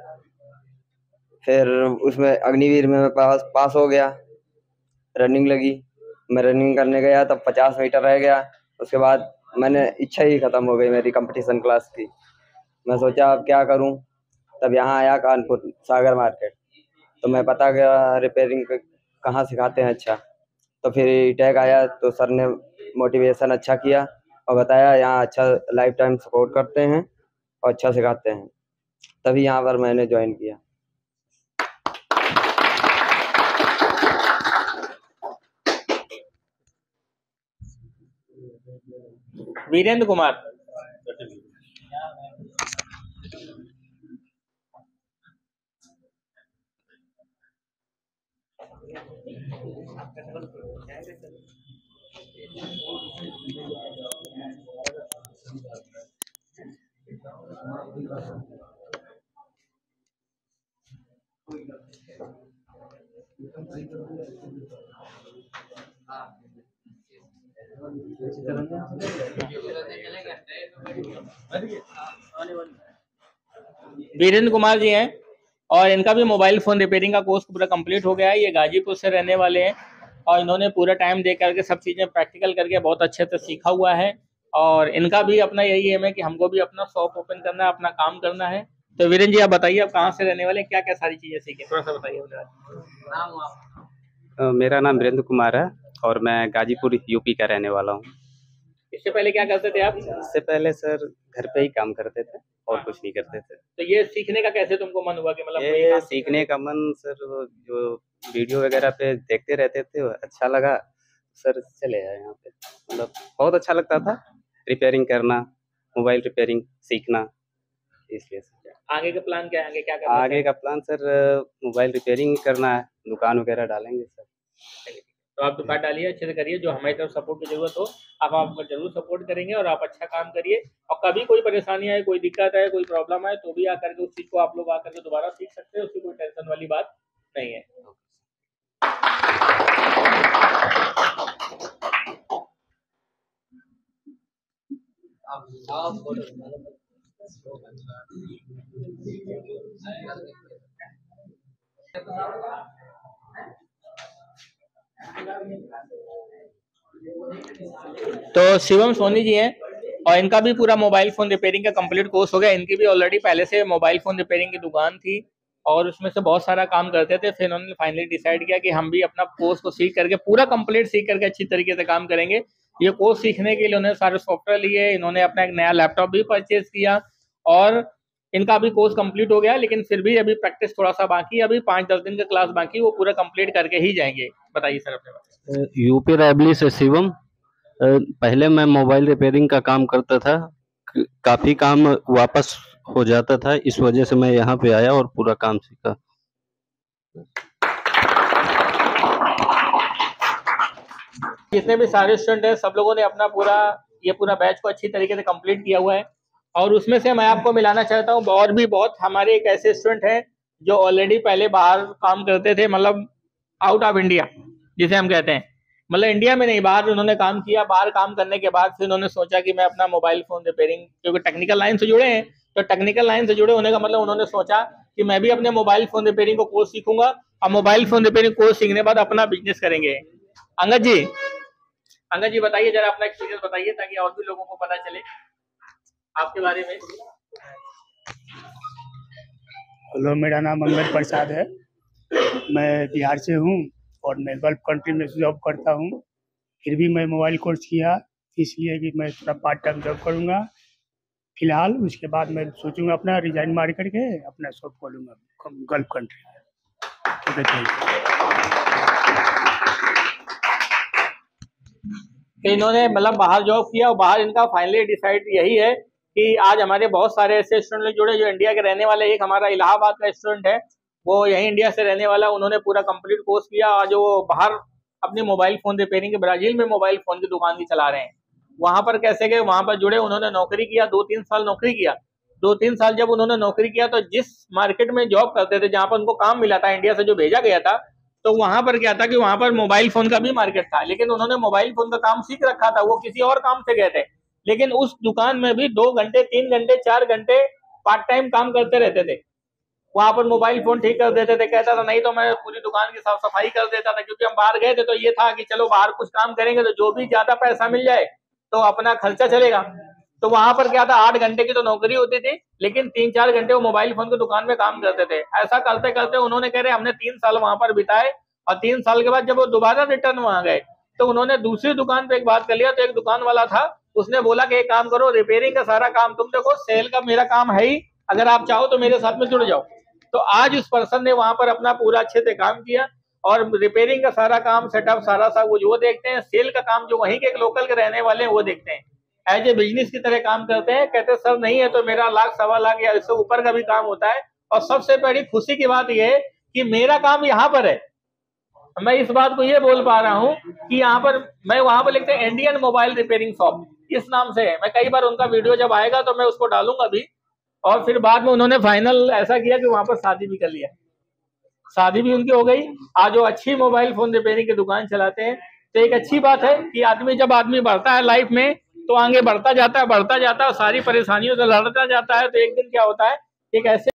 फिर उसमें अग्निवीर में मैं पास हो गया, रनिंग लगी, मैं रनिंग करने गया तब 50 मीटर रह गया। उसके बाद मैंने इच्छा ही खत्म हो गई मेरी कंपटीशन क्लास की। मैं सोचा अब क्या करूं, तब यहाँ आया कानपुर सागर मार्केट। तो मैं पता किया रिपेयरिंग कहाँ सिखाते हैं अच्छा, तो फिर टेक आया तो सर ने मोटिवेशन अच्छा किया और बताया यहाँ अच्छा लाइफ टाइम सपोर्ट करते हैं और अच्छा सिखाते हैं, तभी यहाँ पर मैंने ज्वाइन किया। वीरेंद्र कुमार। वीरेंद्र कुमार जी हैं और इनका भी मोबाइल फ़ोन रिपेयरिंग का कोर्स पूरा कंप्लीट हो गया है। ये गाजीपुर से रहने वाले हैं और इन्होंने पूरा टाइम दे करके सब चीज़ें प्रैक्टिकल करके बहुत अच्छे से सीखा हुआ है। और इनका भी अपना यही एम है कि हमको भी अपना शॉप ओपन करना है, अपना काम करना है। तो वीरेंद्र जी आप बताइए, आप कहाँ से रहने वाले हैं, क्या क्या सारी चीज़ें सीखें, थोड़ा सा बताइए। मेरा नाम वीरेंद्र कुमार है और मैं गाजीपुर यूपी का रहने वाला हूँ। इससे पहले क्या करते थे आप? इससे पहले सर घर पे ही काम करते थे और कुछ नहीं करते थे। तो ये सीखने का कैसे तुमको मन हुआ कि मतलब ये सीखने का मन सर जो वीडियो वगैरह पे देखते रहते थे अच्छा लगा सर, चले आए यहाँ पे। मतलब बहुत अच्छा लगता था रिपेयरिंग करना, मोबाइल रिपेयरिंग सीखना, इसलिए सर। आगे का प्लान क्या है, आगे क्या करना आगे है? का प्लान सर मोबाइल रिपेयरिंग करना है, दुकान वगैरह डालेंगे सर। तो आप दुकान डालिए, अच्छे से करिए, जो हमारी तरफ सपोर्ट की जरूरत हो आप आपको जरूर सपोर्ट करेंगे और आप अच्छा काम करिए। और कभी कोई परेशानी आए, कोई दिक्कत है, कोई प्रॉब्लम है तो भी आकर के उस चीज़ को आप लोग आकर के दोबारा सीख सकते हैं, उसकी कोई टेंशन वाली बात नहीं है। तो शिवम सोनी जी हैं और इनका भी पूरा मोबाइल फोन रिपेयरिंग का कंप्लीट कोर्स हो गया। इनकी भी ऑलरेडी पहले से मोबाइल फोन रिपेयरिंग की दुकान थी और उसमें से बहुत सारा काम करते थे। फिर इन्होंने फाइनली डिसाइड किया कि हम भी अपना कोर्स को सीख करके पूरा कंप्लीट सीख करके अच्छी तरीके से काम करेंगे। ये कोर्स सीखने के लिए उन्होंने सारे सॉफ्टवेयर लिए, इन्होंने अपना एक नया लैपटॉप भी परचेज किया और इनका अभी कोर्स कंप्लीट हो गया। लेकिन फिर भी अभी प्रैक्टिस थोड़ा सा बाकी है, अभी 5-10 दिन का क्लास बाकी, वो पूरा कंप्लीट करके ही जाएंगे। बताइए सर अपने बारे में। यूपी रैबली से शिवम। पहले मैं मोबाइल रिपेयरिंग का काम करता था, काफ़ी काम वापस हो जाता था, इस वजह से मैं यहाँ पे आया और पूरा काम सीखा। जितने भी सारे स्टूडेंट हैं सब लोगों ने अपना पूरा बैच को अच्छी तरीके से कंप्लीट किया हुआ है और उसमें से मैं आपको मिलाना चाहता हूँ और भी बहुत हमारे एक ऐसे स्टूडेंट हैं जो ऑलरेडी पहले बाहर काम करते थे, मतलब आउट ऑफ इंडिया जिसे हम कहते हैं, मतलब इंडिया में नहीं, बाहर उन्होंने काम किया। बाहर काम करने के बाद फिर उन्होंने सोचा कि मैं अपना मोबाइल फोन रिपेयरिंग, क्योंकि टेक्निकल लाइन से जुड़े हैं तो टेक्निकल लाइन से जुड़े होने का मतलब उन्होंने सोचा कि मैं भी अपने मोबाइल फोन रिपेयरिंग को कोर्स सीखूंगा और मोबाइल फोन रिपेयरिंग कोर्स सीखने के बाद अपना बिजनेस करेंगे। अंगद जी बताइए जरा अपना एक्सपीरियंस बताइए ताकि और भी लोगों को पता चले आपके बारे में। हेलो, मेरा नाम अंगद प्रसाद है, मैं बिहार से हूँ और मैं गल्फ कंट्री में जॉब करता हूँ। फिर भी मैं मोबाइल कोर्स किया इसलिए कि मैं थोड़ा पार्ट टाइम जॉब करूँगा फिलहाल। उसके बाद मैं सोचूंगा अपना रिजाइन मार करके अपना शॉप खोलूँगा गल्फ कंट्री में। ठीक है। इन्होंने मतलब बाहर जॉब किया और बाहर इनका फाइनली डिसाइड यही है कि आज हमारे बहुत सारे ऐसे स्टूडेंट जुड़े जो इंडिया के रहने वाले। एक हमारा इलाहाबाद का स्टूडेंट है, वो यही इंडिया से रहने वाला, उन्होंने पूरा कंप्लीट कोर्स किया। आज वो बाहर अपनी मोबाइल फोन रिपेयरिंग के ब्राजील में मोबाइल फोन की दुकान भी चला रहे हैं। वहां पर कैसे गए, वहां पर जुड़े, उन्होंने नौकरी किया, 2-3 साल नौकरी किया। 2-3 साल जब उन्होंने नौकरी किया तो जिस मार्केट में जॉब करते थे, जहां पर उनको काम मिला था इंडिया से जो भेजा गया था, तो वहां पर क्या था कि वहां पर मोबाइल फोन का भी मार्केट था, लेकिन उन्होंने मोबाइल फोन का काम सीख रखा था, वो किसी और काम से गए थे। लेकिन उस दुकान में भी 2 घंटे 3 घंटे 4 घंटे पार्ट टाइम काम करते रहते थे वहां पर मोबाइल फोन ठीक कर देते थे, कहता था नहीं तो मैं पूरी दुकान की साफ सफाई कर देता था, क्योंकि हम बाहर गए थे तो ये था कि चलो बाहर कुछ काम करेंगे तो जो भी ज्यादा पैसा मिल जाए तो अपना खर्चा चलेगा। तो वहां पर क्या था, 8 घंटे की तो नौकरी होती थी, लेकिन 3-4 घंटे वो मोबाइल फोन की दुकान में काम करते थे। ऐसा करते करते उन्होंने कह रहे हमने 3 साल वहां पर बिताए, और 3 साल के बाद जब वो दोबारा रिटर्न वहां गए तो उन्होंने दूसरी दुकान पे एक बात कर लिया। तो एक दुकान वाला था, उसने बोला कि एक काम करो, रिपेयरिंग का सारा काम तुम देखो, सेल का मेरा काम है ही, अगर आप चाहो तो मेरे साथ में जुड़ जाओ। तो आज उस पर्सन ने वहां पर अपना पूरा अच्छे से काम किया, और रिपेयरिंग का सारा काम, सेटअप सारा सा वो देखते हैं, सेल का काम जो वहीं के एक लोकल के रहने वाले हैं वो देखते हैं, एज ए बिजनेस की तरह काम करते हैं। कहते सर नहीं है तो मेरा 1 लाख 1.25 लाख या इससे ऊपर का भी काम होता है। और सबसे बड़ी खुशी की बात यह है कि मेरा काम यहाँ पर है। मैं इस बात को ये बोल पा रहा हूँ कि यहाँ पर मैं वहां पर लिखते हैं इंडियन मोबाइल रिपेयरिंग शॉप, इस नाम से है। मैं कई बार उनका वीडियो जब आएगा तो मैं उसको डालूंगा भी। और फिर बाद में उन्होंने फाइनल ऐसा किया कि वहां पर शादी भी कर लिया, शादी भी उनकी हो गई। आज वो अच्छी मोबाइल फोन रिपेयरिंग की दुकान चलाते हैं। तो एक अच्छी बात है कि जब आदमी बढ़ता है लाइफ में तो आगे बढ़ता जाता है और सारी परेशानियों से लड़ता जाता है। तो एक दिन क्या होता है, एक ऐसे